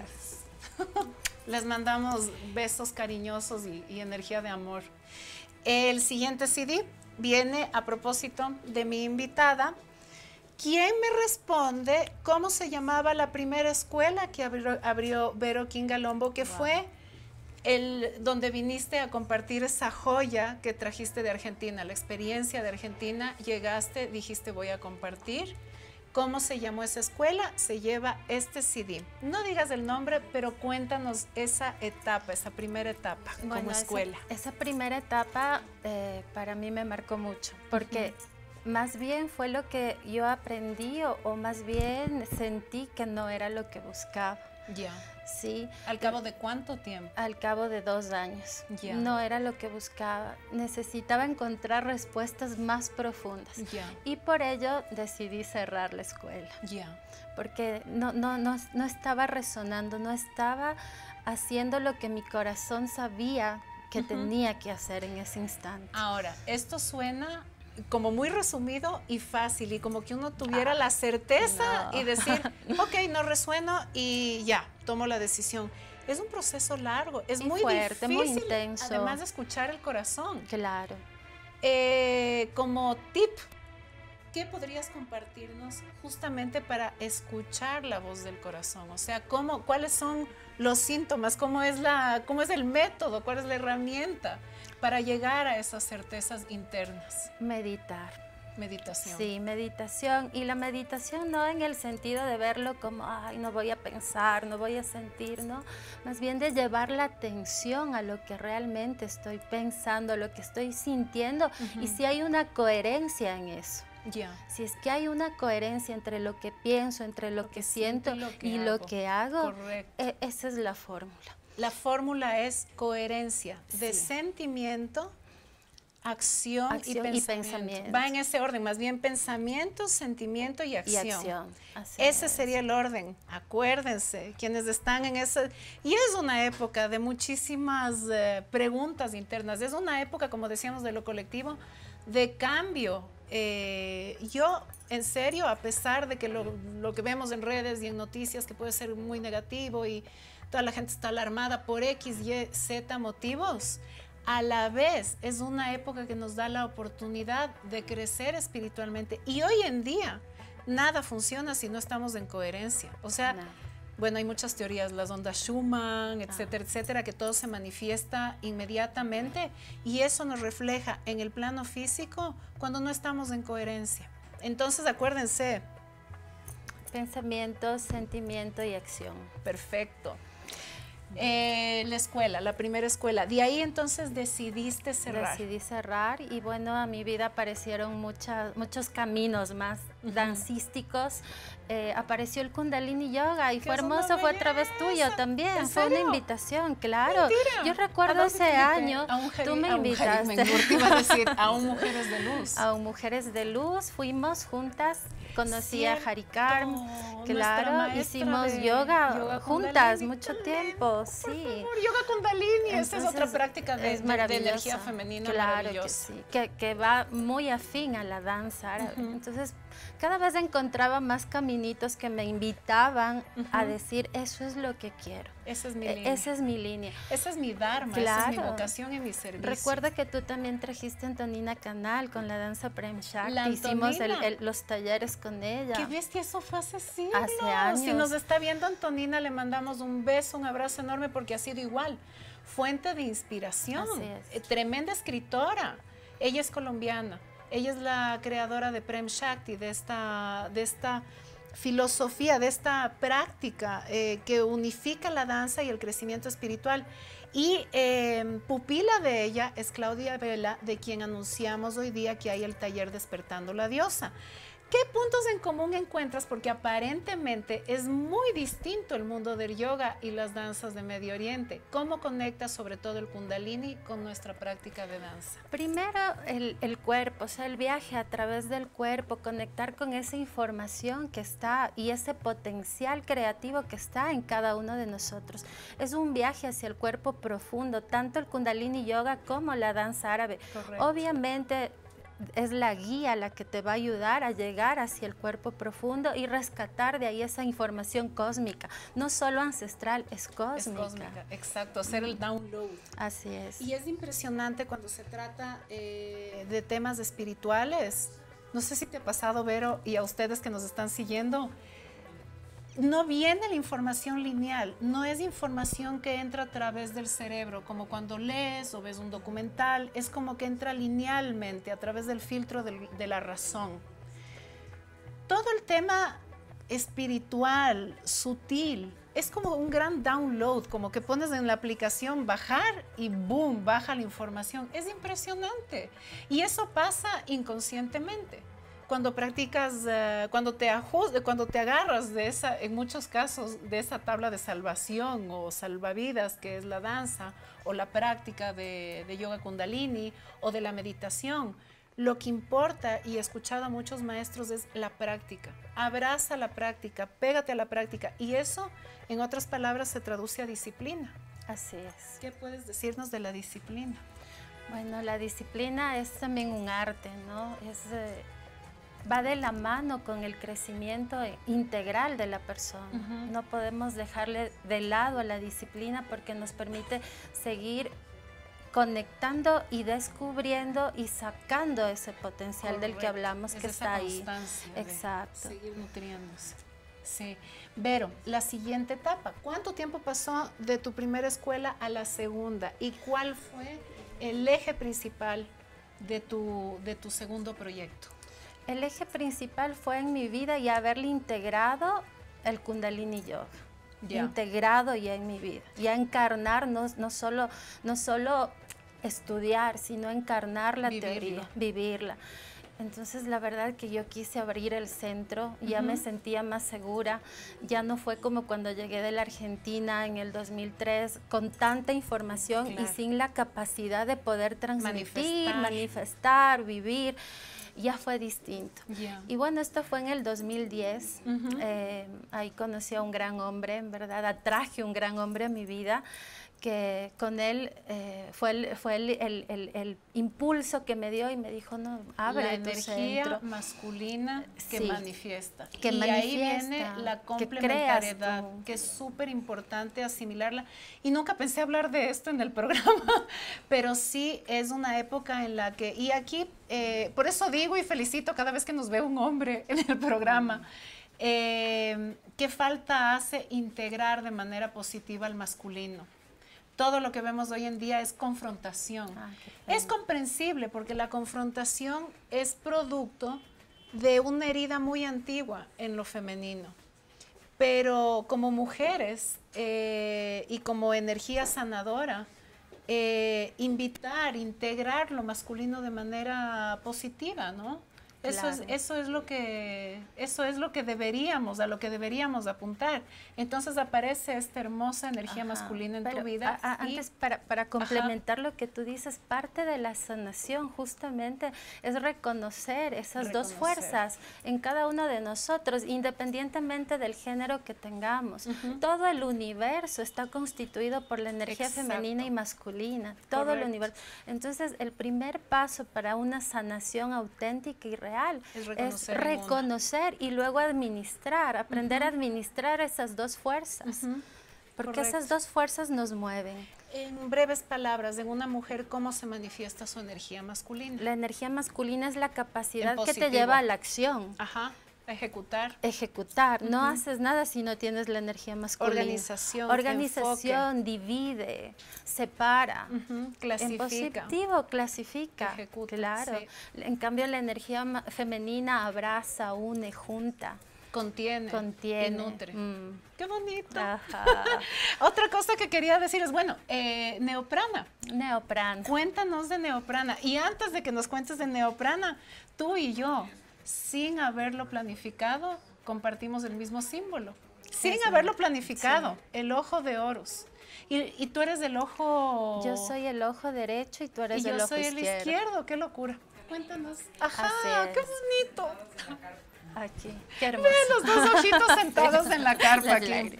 Les mandamos besos cariñosos y energía de amor. El siguiente CD viene a propósito de mi invitada. ¿Quién me responde cómo se llamaba la primera escuela que abrió Vero Kingalombo, que fue donde viniste a compartir esa joya que trajiste de Argentina, la experiencia de Argentina? Llegaste, dijiste voy a compartir. ¿Cómo se llamó esa escuela? Se lleva este CD. No digas el nombre, pero cuéntanos esa etapa, esa primera etapa como escuela. Esa primera etapa para mí me marcó mucho, porque más bien fue lo que yo aprendí o más bien sentí que no era lo que buscaba. Ya. Sí. ¿Al cabo de cuánto tiempo? Al cabo de 2 años. Ya. No era lo que buscaba. Necesitaba encontrar respuestas más profundas. Ya. Y por ello decidí cerrar la escuela. Ya. Porque no estaba resonando, no estaba haciendo lo que mi corazón sabía que tenía que hacer en ese instante. Ahora, esto suena como muy resumido y fácil, y como que uno tuviera la certeza y decir, ok, no resueno y ya, tomo la decisión. Es un proceso largo, es muy fuerte, difícil, muy intenso. además de escuchar el corazón. Claro. Como tip, ¿qué podrías compartirnos justamente para escuchar la voz del corazón? O sea, ¿cuáles son los síntomas? ¿Cómo es el método? ¿Cuál es la herramienta para llegar a esas certezas internas? Meditar. Meditación. Sí, meditación. Y la meditación no en el sentido de verlo como, ay, no voy a pensar, no voy a sentir, ¿no? Más bien de llevar la atención a lo que realmente estoy pensando, a lo que estoy sintiendo, y si hay una coherencia en eso. Ya. Si es que hay una coherencia entre lo que pienso, entre lo que siento y lo que hago, Correcto. Esa es la fórmula. La fórmula es coherencia de Sí. sentimiento, acción y Acción y pensamiento. pensamiento. Va en ese orden, más bien pensamiento, sentimiento y Y acción. acción. Así Ese es. sería el orden. Acuérdense, quienes están en esa... Y es una época de muchísimas preguntas internas. Es una época, como decíamos, de lo colectivo, de cambio. Yo, en serio, a pesar de que lo que vemos en redes y en noticias, que puede ser muy negativo y toda la gente está alarmada por X, Y, Z motivos, a la vez es una época que nos da la oportunidad de crecer espiritualmente. Y hoy en día nada funciona si no estamos en coherencia. O sea, Nada. bueno, hay muchas teorías, las ondas Schumann, etcétera, etcétera, que todo se manifiesta inmediatamente y eso nos refleja en el plano físico cuando no estamos en coherencia. Entonces, acuérdense, Pensamiento, sentimiento y acción. perfecto. La escuela, la primera escuela. De ahí entonces decidiste cerrar. Decidí cerrar y bueno, a mi vida aparecieron muchos caminos más dancísticos. Apareció el Kundalini Yoga y ¡Qué fue es una hermoso, fue a través tuyo belleza! también. ¿En Fue una serio? invitación, claro. Mentira. Yo ¿A recuerdo dónde ese te invité? año, A un tú me a un invitaste. Mengur, te iba a decir, a un Mujeres de Luz. A un Mujeres de Luz, fuimos juntas, conocí a Cierto, Hari Karm, nuestra claro, maestra hicimos de yoga, yoga juntas Kundalini, mucho qué tiempo, Por sí. favor, yoga Kundalini, esa es otra Entonces, práctica de, es de maravillosa. energía femenina claro maravillosa. que sí, que va muy afín a la danza árabe. Entonces, cada vez encontraba más caminitos que me invitaban a decir, eso es lo que quiero. Esa es mi línea. Esa es mi línea. Esa es mi dharma, esa es mi Claro. vocación y mi servicio. Recuerda que tú también trajiste a Antonina Canal con la danza Prem Shakti. La Hicimos Antonina. los talleres con ella. Qué bestia, eso fue hace siglos. Hace años. Si nos está viendo Antonina, le mandamos un beso, un abrazo enorme porque ha sido igual. Fuente de inspiración. Así es. Tremenda escritora. Ella es colombiana. Ella es la creadora de Prem Shakti, de esta filosofía, de esta práctica que unifica la danza y el crecimiento espiritual. Y pupila de ella es Claudia Vela, de quien anunciamos hoy día que hay el taller Despertando la Diosa. ¿Qué puntos en común encuentras? Porque aparentemente es muy distinto el mundo del yoga y las danzas de Medio Oriente. ¿Cómo conecta sobre todo el Kundalini con nuestra práctica de danza? Primero el cuerpo, o sea, el viaje a través del cuerpo, conectar con esa información que está y ese potencial creativo que está en cada uno de nosotros. Es un viaje hacia el cuerpo profundo, tanto el Kundalini Yoga como la danza árabe. Correcto. Obviamente es la guía la que te va a ayudar a llegar hacia el cuerpo profundo y rescatar de ahí esa información cósmica, no solo ancestral, es cósmica. Es cósmica, exacto, hacer el download. Así es. Y es impresionante cuando se trata de temas espirituales. No sé si te ha pasado, Vero, y a ustedes que nos están siguiendo, no viene la información lineal, no es información que entra a través del cerebro, como cuando lees o ves un documental, es como que entra linealmente a través del filtro de la razón. Todo el tema espiritual, sutil, es como un gran download, como que pones en la aplicación bajar y boom, baja la información. Es impresionante. Y eso pasa inconscientemente. Cuando practicas, cuando te agarras de esa, en muchos casos, de esa tabla de salvación o salvavidas que es la danza o la práctica de yoga kundalini o de la meditación, lo que importa, y he escuchado a muchos maestros, es la práctica. Abraza la práctica, pégate a la práctica. Y eso, en otras palabras, se traduce a disciplina. Así es. ¿Qué puedes decirnos de la disciplina? Bueno, la disciplina es también un arte, ¿no? Va de la mano con el crecimiento integral de la persona. No podemos dejarle de lado a la disciplina porque nos permite seguir conectando y descubriendo y sacando ese potencial del que hablamos que está ahí. Exacto. Seguir nutriéndose. Sí. Vero, la siguiente etapa, ¿cuánto tiempo pasó de tu primera escuela a la segunda? ¿Y cuál fue el eje principal de tu segundo proyecto? El eje principal fue en mi vida y haberle integrado el Kundalini Yoga. Integrado ya en mi vida. Ya encarnar, no solo estudiar, sino encarnar la teoría, vivirla. Entonces, la verdad que yo quise abrir el centro, ya me sentía más segura, ya no fue como cuando llegué de la Argentina en el 2003, con tanta información y sin la capacidad de poder transmitir, manifestar, vivir. Ya fue distinto. Y bueno, esto fue en el 2010. Ahí conocí a un gran hombre, en verdad, atraje un gran hombre a mi vida, que con él fue el impulso que me dio y me dijo, no, abre tu centro. La energía masculina que manifiesta. Que y manifiesta, ahí viene la complementariedad, que es súper importante asimilarla. Y nunca pensé hablar de esto en el programa, pero sí es una época en la que, y aquí, por eso digo y felicito cada vez que nos ve un hombre en el programa, qué falta hace integrar de manera positiva al masculino. Todo lo que vemos hoy en día es confrontación. Es comprensible porque la confrontación es producto de una herida muy antigua en lo femenino. Pero como mujeres y como energía sanadora, integrar lo masculino de manera positiva, ¿no? Claro. Eso es lo que deberíamos, a lo que deberíamos apuntar. Entonces aparece esta hermosa energía masculina en tu vida. Antes, para complementar lo que tú dices, parte de la sanación justamente es reconocer esas dos fuerzas en cada uno de nosotros, independientemente del género que tengamos. Todo el universo está constituido por la energía femenina y masculina, todo el universo. Entonces, el primer paso para una sanación auténtica y real es reconocer y luego administrar, aprender a administrar esas dos fuerzas, porque esas dos fuerzas nos mueven. En breves palabras, en una mujer, ¿cómo se manifiesta su energía masculina? La energía masculina es la capacidad que te lleva a la acción. Ejecutar. Ejecutar. No haces nada si no tienes la energía masculina. Organización, divide, separa. Clasifica. En positivo, clasifica. Ejecuta. Claro. Sí. En cambio, la energía femenina abraza, une, junta. Contiene. Y nutre. ¡Qué bonito! Otra cosa que quería decir es, bueno, Neoprana. Neoprana. Cuéntanos de Neoprana. Y antes de que nos cuentes de Neoprana, tú y yo, sin haberlo planificado, compartimos el mismo símbolo. Sin haberlo planificado, el ojo de Horus. Y tú eres el ojo... Yo soy el ojo derecho y tú eres el ojo izquierdo. Y yo soy el izquierdo. ¡Qué locura! Cuéntanos. ¡Qué bonito! Aquí, qué hermoso. Ve los dos ojitos sentados en la carpa aquí.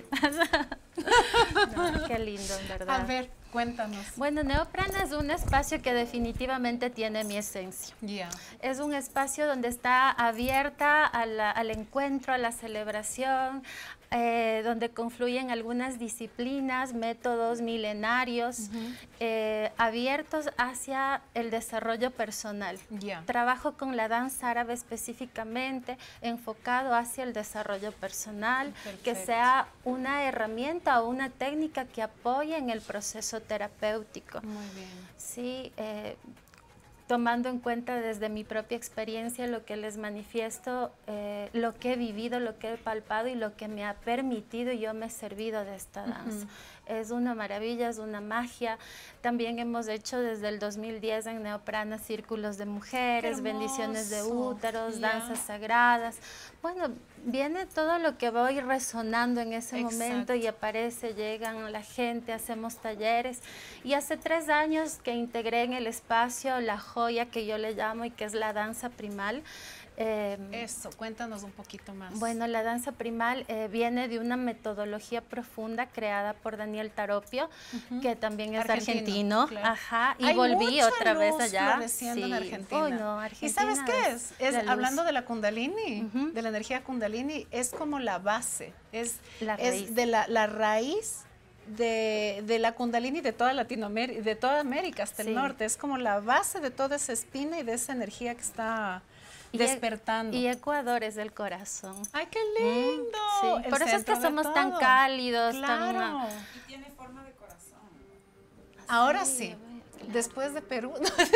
Qué lindo, en verdad. A ver, cuéntanos. Bueno, Neoprana es un espacio que definitivamente tiene mi esencia. Es un espacio donde está abierta al encuentro, a la celebración, donde confluyen algunas disciplinas, métodos milenarios, abiertos hacia el desarrollo personal. Trabajo con la danza árabe específicamente, enfocado hacia el desarrollo personal, que sea una herramienta o una técnica que apoye en el proceso terapéutico. Muy bien. Sí, tomando en cuenta desde mi propia experiencia lo que les manifiesto, lo que he vivido, lo que he palpado y lo que me ha permitido y yo me he servido de esta danza. Es una maravilla, es una magia. También hemos hecho desde el 2010 en Neoprana círculos de mujeres, bendiciones de úteros, danzas sagradas. Bueno, viene todo lo que voy resonando en ese momento y aparece, llegan la gente, hacemos talleres. Y hace 3 años que integré en el espacio la joya que yo le llamo y que es la danza primal. Eso, cuéntanos un poquito más. Bueno, la danza primal viene de una metodología profunda creada por Daniel Taropio, que también es argentino. Y volví otra vez allá. En Argentina. ¿Y sabes qué es? Hablando de la Kundalini, de la energía Kundalini, es como la base, es de la raíz de la Kundalini de toda Latinoamérica, de toda América hasta el norte. Es como la base de toda esa espina y de esa energía que está despertando. Y Ecuador es del corazón. ¡Ay, qué lindo! Sí. Por eso es que somos tan cálidos. Claro. Y tiene forma de corazón. Ahora sí. Después de Perú.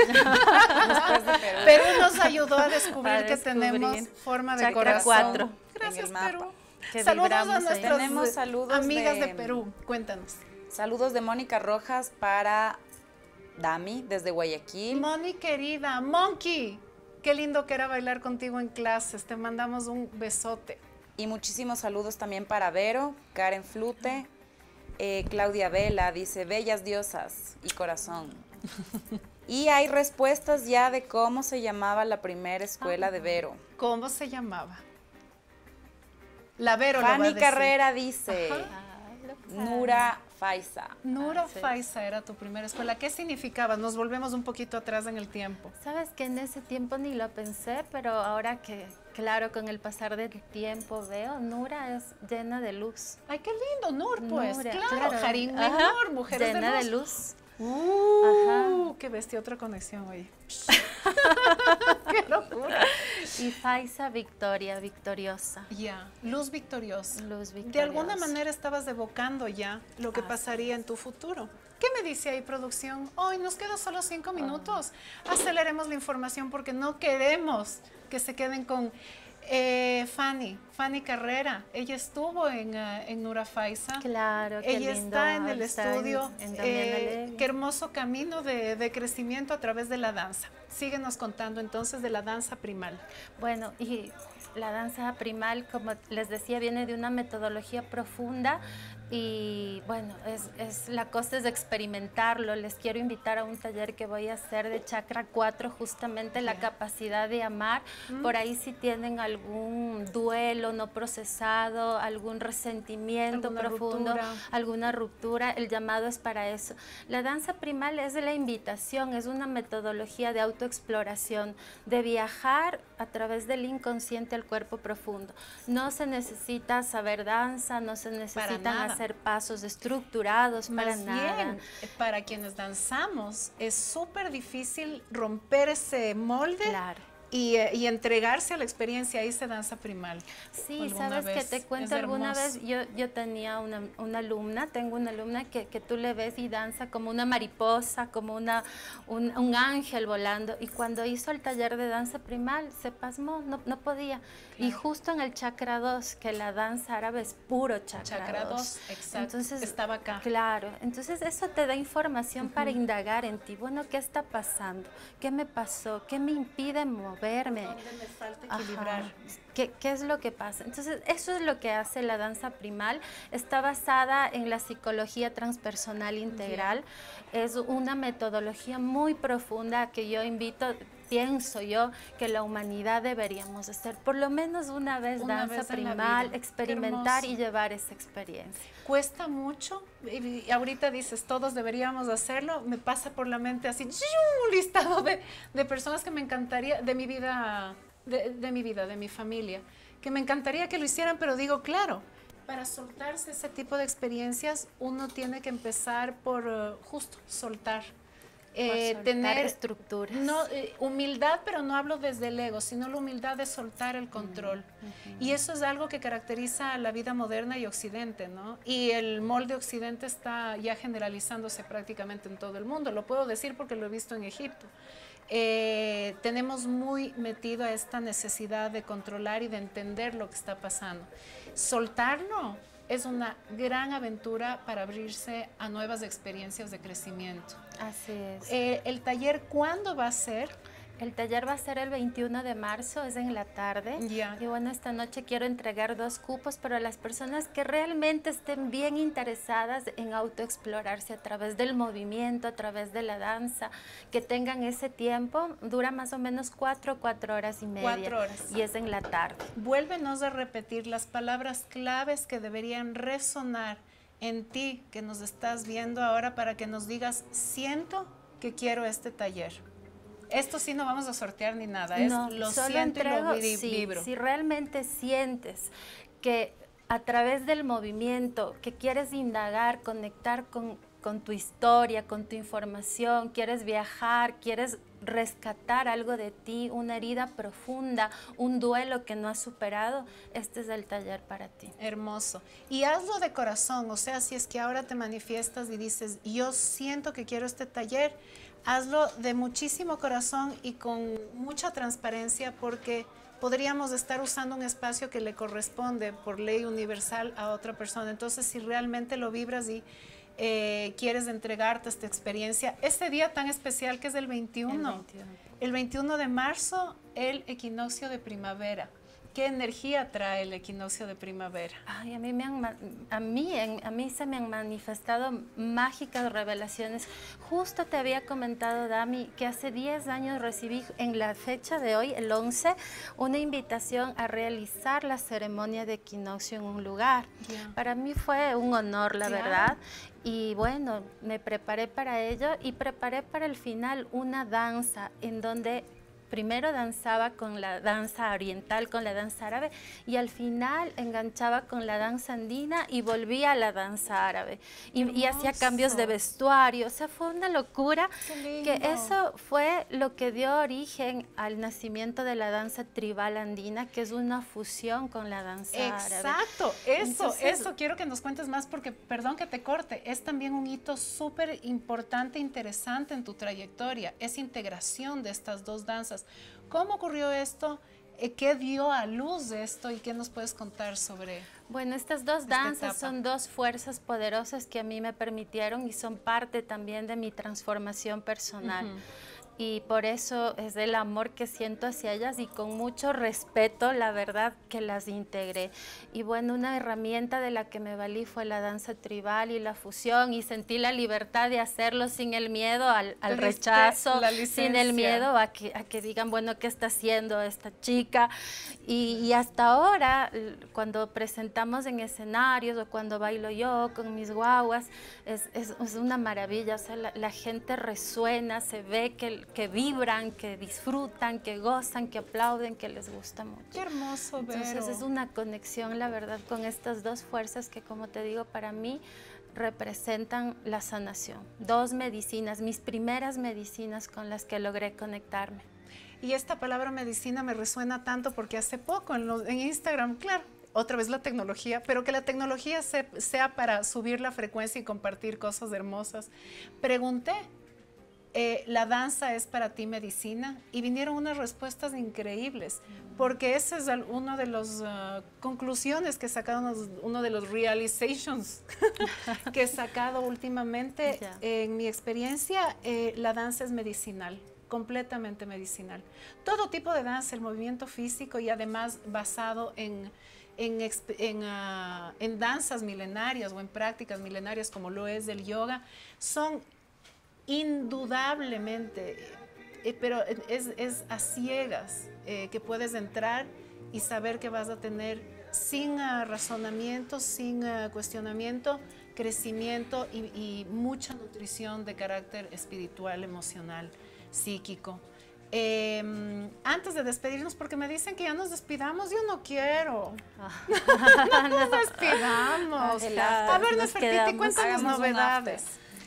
Perú nos ayudó a descubrir que tenemos forma de corazón. 4. Gracias, Perú. Saludos a nuestras amigas de Perú. Cuéntanos. Saludos de Mónica Rojas para Dami, desde Guayaquil. Moni, querida. Monkey. Qué lindo que era bailar contigo en clases. Te mandamos un besote. Y muchísimos saludos también para Vero, Karen Flute, Claudia Vela, dice, bellas diosas y corazón. Y hay respuestas ya de cómo se llamaba la primera escuela de Vero. ¿Cómo se llamaba? La Vero lo va a Fanny decir. Carrera dice, Nura Faiza. Nura sí. Faiza era tu primera escuela. ¿Qué significaba? Nos volvemos un poquito atrás en el tiempo. Sabes que en ese tiempo ni lo pensé, pero ahora que, claro, con el pasar del tiempo veo, Nura es llena de luz. Ay, qué lindo, Nur, pues. Nura, Claro, Harim y Ajá, Nur, mujeres llena de de luz. luz. Qué bestia, otra conexión, oye. Qué locura. Y Faiza, victoria, victoriosa. Ya, luz victoriosa. Luz victoriosa. De alguna manera estabas evocando ya lo que pasaría en tu futuro. ¿Qué me dice ahí, producción? Hoy nos quedan solo 5 minutos. Aceleremos la información porque no queremos que se queden con Fanny Carrera. Ella estuvo en Nura Faiza. Claro, qué Ella lindo. está en el Está estudio. en Damián Alevi. Qué hermoso camino de crecimiento a través de la danza. Síguenos contando entonces de la danza primal. Bueno, y la danza primal, como les decía, viene de una metodología profunda y bueno, la cosa es experimentarlo. Les quiero invitar a un taller que voy a hacer de Chakra 4, justamente la capacidad de amar. Por ahí si tienen algún duelo no procesado, algún resentimiento Alguna profundo, ruptura. alguna ruptura, el llamado es para eso. La danza primal es de la invitación, es una metodología de autoexploración, de viajar a través del inconsciente al cuerpo profundo. No se necesita saber danza, no se necesitan nada. hacer pasos estructurados, para Más nada. bien, para quienes danzamos, es súper difícil romper ese molde Claro. y entregarse a la experiencia. Ahí se danza primal. Sí, Alguna sabes que vez. te cuento, Es alguna hermoso. vez yo tenía una alumna, tengo una alumna que tú le ves y danza como una mariposa, como un ángel volando, y cuando hizo el taller de danza primal se pasmó, no podía. Y justo en el chakra 2, que la danza árabe es puro Chakra 2, exacto. Estaba acá. Claro, entonces eso te da información para indagar en ti. Bueno, ¿qué está pasando? ¿Qué me pasó? ¿Qué me impide moverme? ¿Dónde me falta Ajá. equilibrar? ¿Qué es lo que pasa? Entonces, eso es lo que hace la danza primal. Está basada en la psicología transpersonal integral. Es una metodología muy profunda que yo pienso yo, que la humanidad deberíamos hacer por lo menos una vez Una danza vez en la primal, vida. Qué experimentar hermoso. y llevar esa experiencia. Cuesta mucho y ahorita dices, todos deberíamos hacerlo. Me pasa por la mente así, un listado de personas que me encantaría, de mi vida, de mi familia, que me encantaría que lo hicieran, pero digo, claro, para soltarse ese tipo de experiencias, uno tiene que empezar por justo soltar. Soltar Tener estructuras. humildad, pero no hablo desde el ego, sino la humildad de soltar el control. Y eso es algo que caracteriza a la vida moderna y Occidente, ¿no? Y el molde Occidente está ya generalizándose prácticamente en todo el mundo. Lo puedo decir porque lo he visto en Egipto. Tenemos muy metido a esta necesidad de controlar y de entender lo que está pasando. Soltarlo es una gran aventura para abrirse a nuevas experiencias de crecimiento. Así es. ¿El taller cuándo va a ser? El taller va a ser el 21 de marzo, es en la tarde. Ya. Y bueno, esta noche quiero entregar 2 cupos para las personas que realmente estén bien interesadas en autoexplorarse a través del movimiento, a través de la danza, que tengan ese tiempo. Dura más o menos 4 horas y media. 4 horas. Y es en la tarde. Vuélvenos a repetir las palabras claves que deberían resonar en ti, que nos estás viendo ahora, para que nos digas, siento que quiero este taller. Esto sí no vamos a sortear ni nada, No, lo solo siento entrego, y lo vibro. si realmente sientes que a través del movimiento, que quieres indagar, conectar con tu historia, con tu información, quieres viajar, quieres rescatar algo de ti, una herida profunda, un duelo que no has superado, este es el taller para ti. Hermoso. Y hazlo de corazón, o sea, si es que ahora te manifiestas y dices, yo siento que quiero este taller, hazlo de muchísimo corazón y con mucha transparencia, porque podríamos estar usando un espacio que le corresponde por ley universal a otra persona. Entonces, si realmente lo vibras y quieres entregarte esta experiencia, este día tan especial que es el 21. El 21 de marzo, el equinoccio de primavera. ¿Qué energía trae el equinoccio de primavera? Ay, a mí se me han manifestado mágicas revelaciones. Justo te había comentado, Dami, que hace 10 años recibí en la fecha de hoy, el 11, una invitación a realizar la ceremonia de equinoccio en un lugar. Yeah. Para mí fue un honor, la Claro. verdad. Y bueno, me preparé para ello y preparé para el final una danza en donde primero danzaba con la danza oriental, con la danza árabe, y al final enganchaba con la danza andina y volvía a la danza árabe. Y hacía cambios de vestuario. O sea, fue una locura. Que eso fue lo que dio origen al nacimiento de la danza tribal andina, que es una fusión con la danza árabe. Exacto, eso quiero que nos cuentes más porque, perdón que te corte, es también un hito súper importante, interesante en tu trayectoria, esa integración de estas dos danzas. ¿Cómo ocurrió esto? ¿Qué dio a luz de esto y qué nos puedes contar sobre? Bueno, estas dos danzas son dos fuerzas poderosas que a mí me permitieron y son parte también de mi transformación personal. Y por eso es el amor que siento hacia ellas y con mucho respeto, la verdad, que las integré. Y bueno, una herramienta de la que me valí fue la danza tribal y la fusión, y sentí la libertad de hacerlo sin el miedo al rechazo, sin el miedo a que digan, bueno, ¿qué está haciendo esta chica? Y hasta ahora, cuando presentamos en escenarios o cuando bailo yo con mis guaguas, es una maravilla. O sea, la gente resuena, se ve que vibran, que disfrutan, que gozan, que aplauden, que les gusta mucho. Qué hermoso, Vero. Entonces es una conexión, la verdad, con estas dos fuerzas que, como te digo, para mí representan la sanación. Dos medicinas, mis primeras medicinas con las que logré conectarme. Y esta palabra medicina me resuena tanto porque hace poco en Instagram, claro, otra vez la tecnología, pero que la tecnología sea para subir la frecuencia y compartir cosas hermosas. Pregunté, ¿la danza es para ti medicina? Y vinieron unas respuestas increíbles, porque esa es una de las conclusiones que sacaron, uno de los realizations que he sacado últimamente. En mi experiencia, la danza es medicinal, completamente medicinal. Todo tipo de danza, el movimiento físico y además basado en danzas milenarias o en prácticas milenarias como lo es el yoga, son indudablemente, pero es a ciegas que puedes entrar y saber que vas a tener sin razonamiento, sin cuestionamiento, crecimiento y mucha nutrición de carácter espiritual, emocional, psíquico. Antes de despedirnos, porque me dicen que ya nos despidamos, yo no quiero. No nos despidamos. A ver, Nefertiti, cuéntanos novedades.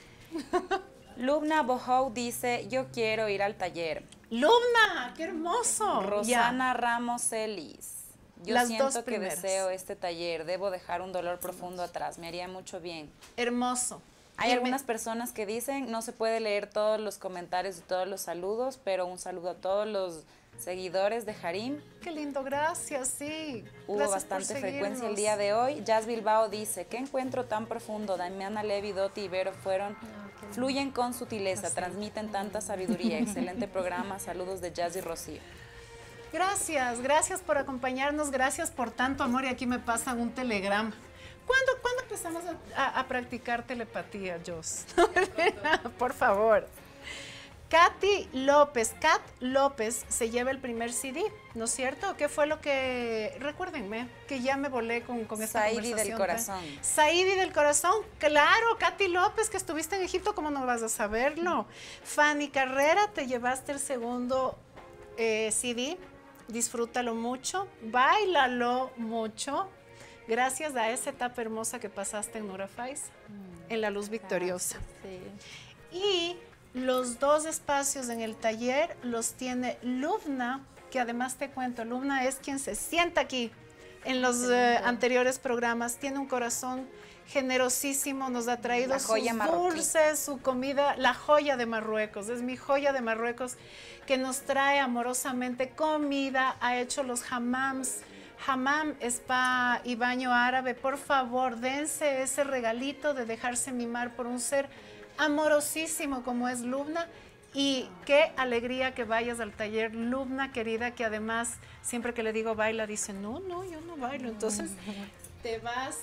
Lubna Bohou dice, yo quiero ir al taller. Lubna, qué hermoso. Rosana Ramos Celis. Yo Las siento dos que primeras. deseo este taller, debo dejar un dolor profundo atrás, me haría mucho bien. Hermoso. Hay algunas personas que dicen, no se puede leer todos los comentarios y todos los saludos, pero un saludo a todos los seguidores de Harim. Qué lindo, gracias, sí. Hubo Gracias por bastante frecuencia el seguirnos. día de hoy. Jazz Bilbao dice, qué encuentro tan profundo, Damiana Levi, Doti y Vero fluyen con sutileza, transmiten tanta sabiduría, excelente programa, saludos de Jazz y Rocío. Gracias, gracias por acompañarnos, gracias por tanto amor y aquí me pasan un telegrama. ¿Cuándo empezamos a practicar telepatía, Jos? Por favor. Katy López, Kat López se lleva el primer CD, ¿no es cierto? ¿Qué fue lo que, recuérdenme, que ya me volé con esta Saidi conversación? del corazón. Saidi del corazón, claro, Katy López, que estuviste en Egipto, ¿cómo no vas a saberlo? Fanny Carrera, te llevaste el segundo CD, disfrútalo mucho, báilalo mucho, gracias a esa etapa hermosa que pasaste en Nura Faiz, en la luz victoriosa. Sí. Y los dos espacios en el taller los tiene Lubna, que además te cuento, Lubna es quien se sienta aquí en los anteriores programas, tiene un corazón generosísimo, nos ha traído sus dulces, su comida, la joya de Marruecos, es mi joya de Marruecos, que nos trae amorosamente comida, ha hecho los hammams. Hammam, spa y baño árabe, por favor, dense ese regalito de dejarse mimar por un ser amorosísimo como es Lubna. Y qué alegría que vayas al taller, Lubna, querida, que además siempre que le digo baila, dice, no, yo no bailo. Entonces te vas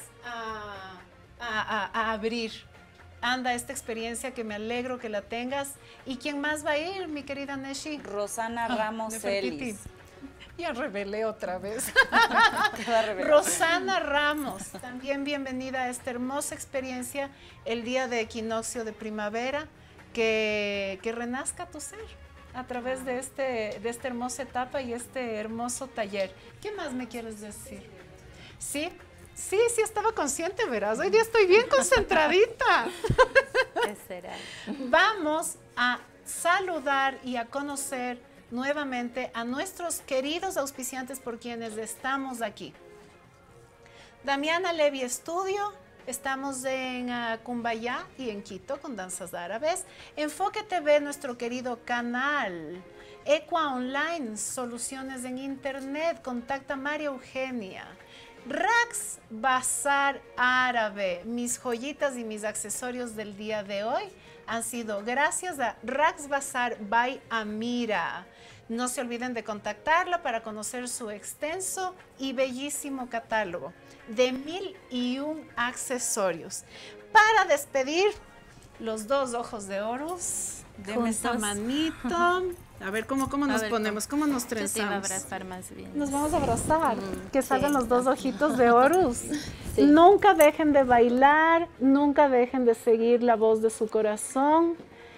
a abrir. Anda, esta experiencia que me alegro que la tengas. ¿Y quién más va a ir, mi querida Neshi? Rosana Ramos Celis. Ya revelé otra vez. Te va a revelar. Rosana Ramos, también bienvenida a esta hermosa experiencia, el día de equinoccio de primavera, que renazca tu ser a través de esta hermosa etapa y este hermoso taller. ¿Qué más me quieres decir? Sí, estaba consciente, verás. Hoy día estoy bien concentradita. ¿Qué será? Vamos a saludar y a conocer nuevamente a nuestros queridos auspiciantes por quienes estamos aquí. Damiana Levi Studio, estamos en Cumbayá y en Quito con danzas árabes. Enfoque TV, nuestro querido canal. Equa Online, soluciones en internet. Contacta a María Eugenia. Rax Bazar Árabe, mis joyitas y mis accesorios del día de hoy han sido gracias a Rax Bazar by Amira. No se olviden de contactarla para conocer su extenso y bellísimo catálogo de 1001 accesorios. Para despedir, los dos ojos de Horus, deme esa manito. A ver, ¿cómo nos ponemos? ¿Cómo nos trenzamos? Yo te iba a abrazar más bien. Nos vamos a abrazar. Que salgan sí, los dos ojitos de Horus. Sí. Nunca dejen de bailar, nunca dejen de seguir la voz de su corazón.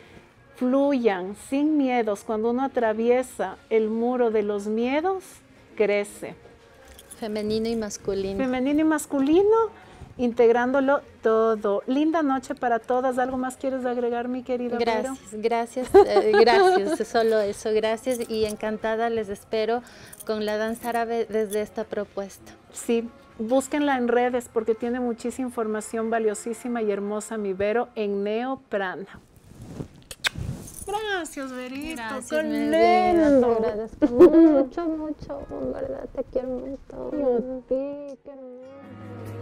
Fluyan sin miedos. Cuando uno atraviesa el muro de los miedos, crece. Femenino y masculino. Femenino y masculino, integrándolo todo. Linda noche para todas. ¿Algo más quieres agregar, mi querida Vero? Gracias, solo eso, gracias y encantada les espero con la danza árabe desde esta propuesta. Sí, búsquenla en redes porque tiene muchísima información valiosísima y hermosa, mi Vero, en Neoprana. Gracias, Verito. Gracias, qué mi lindo. Te agradezco mucho, en verdad, te quiero un montón. Sí, qué hermoso.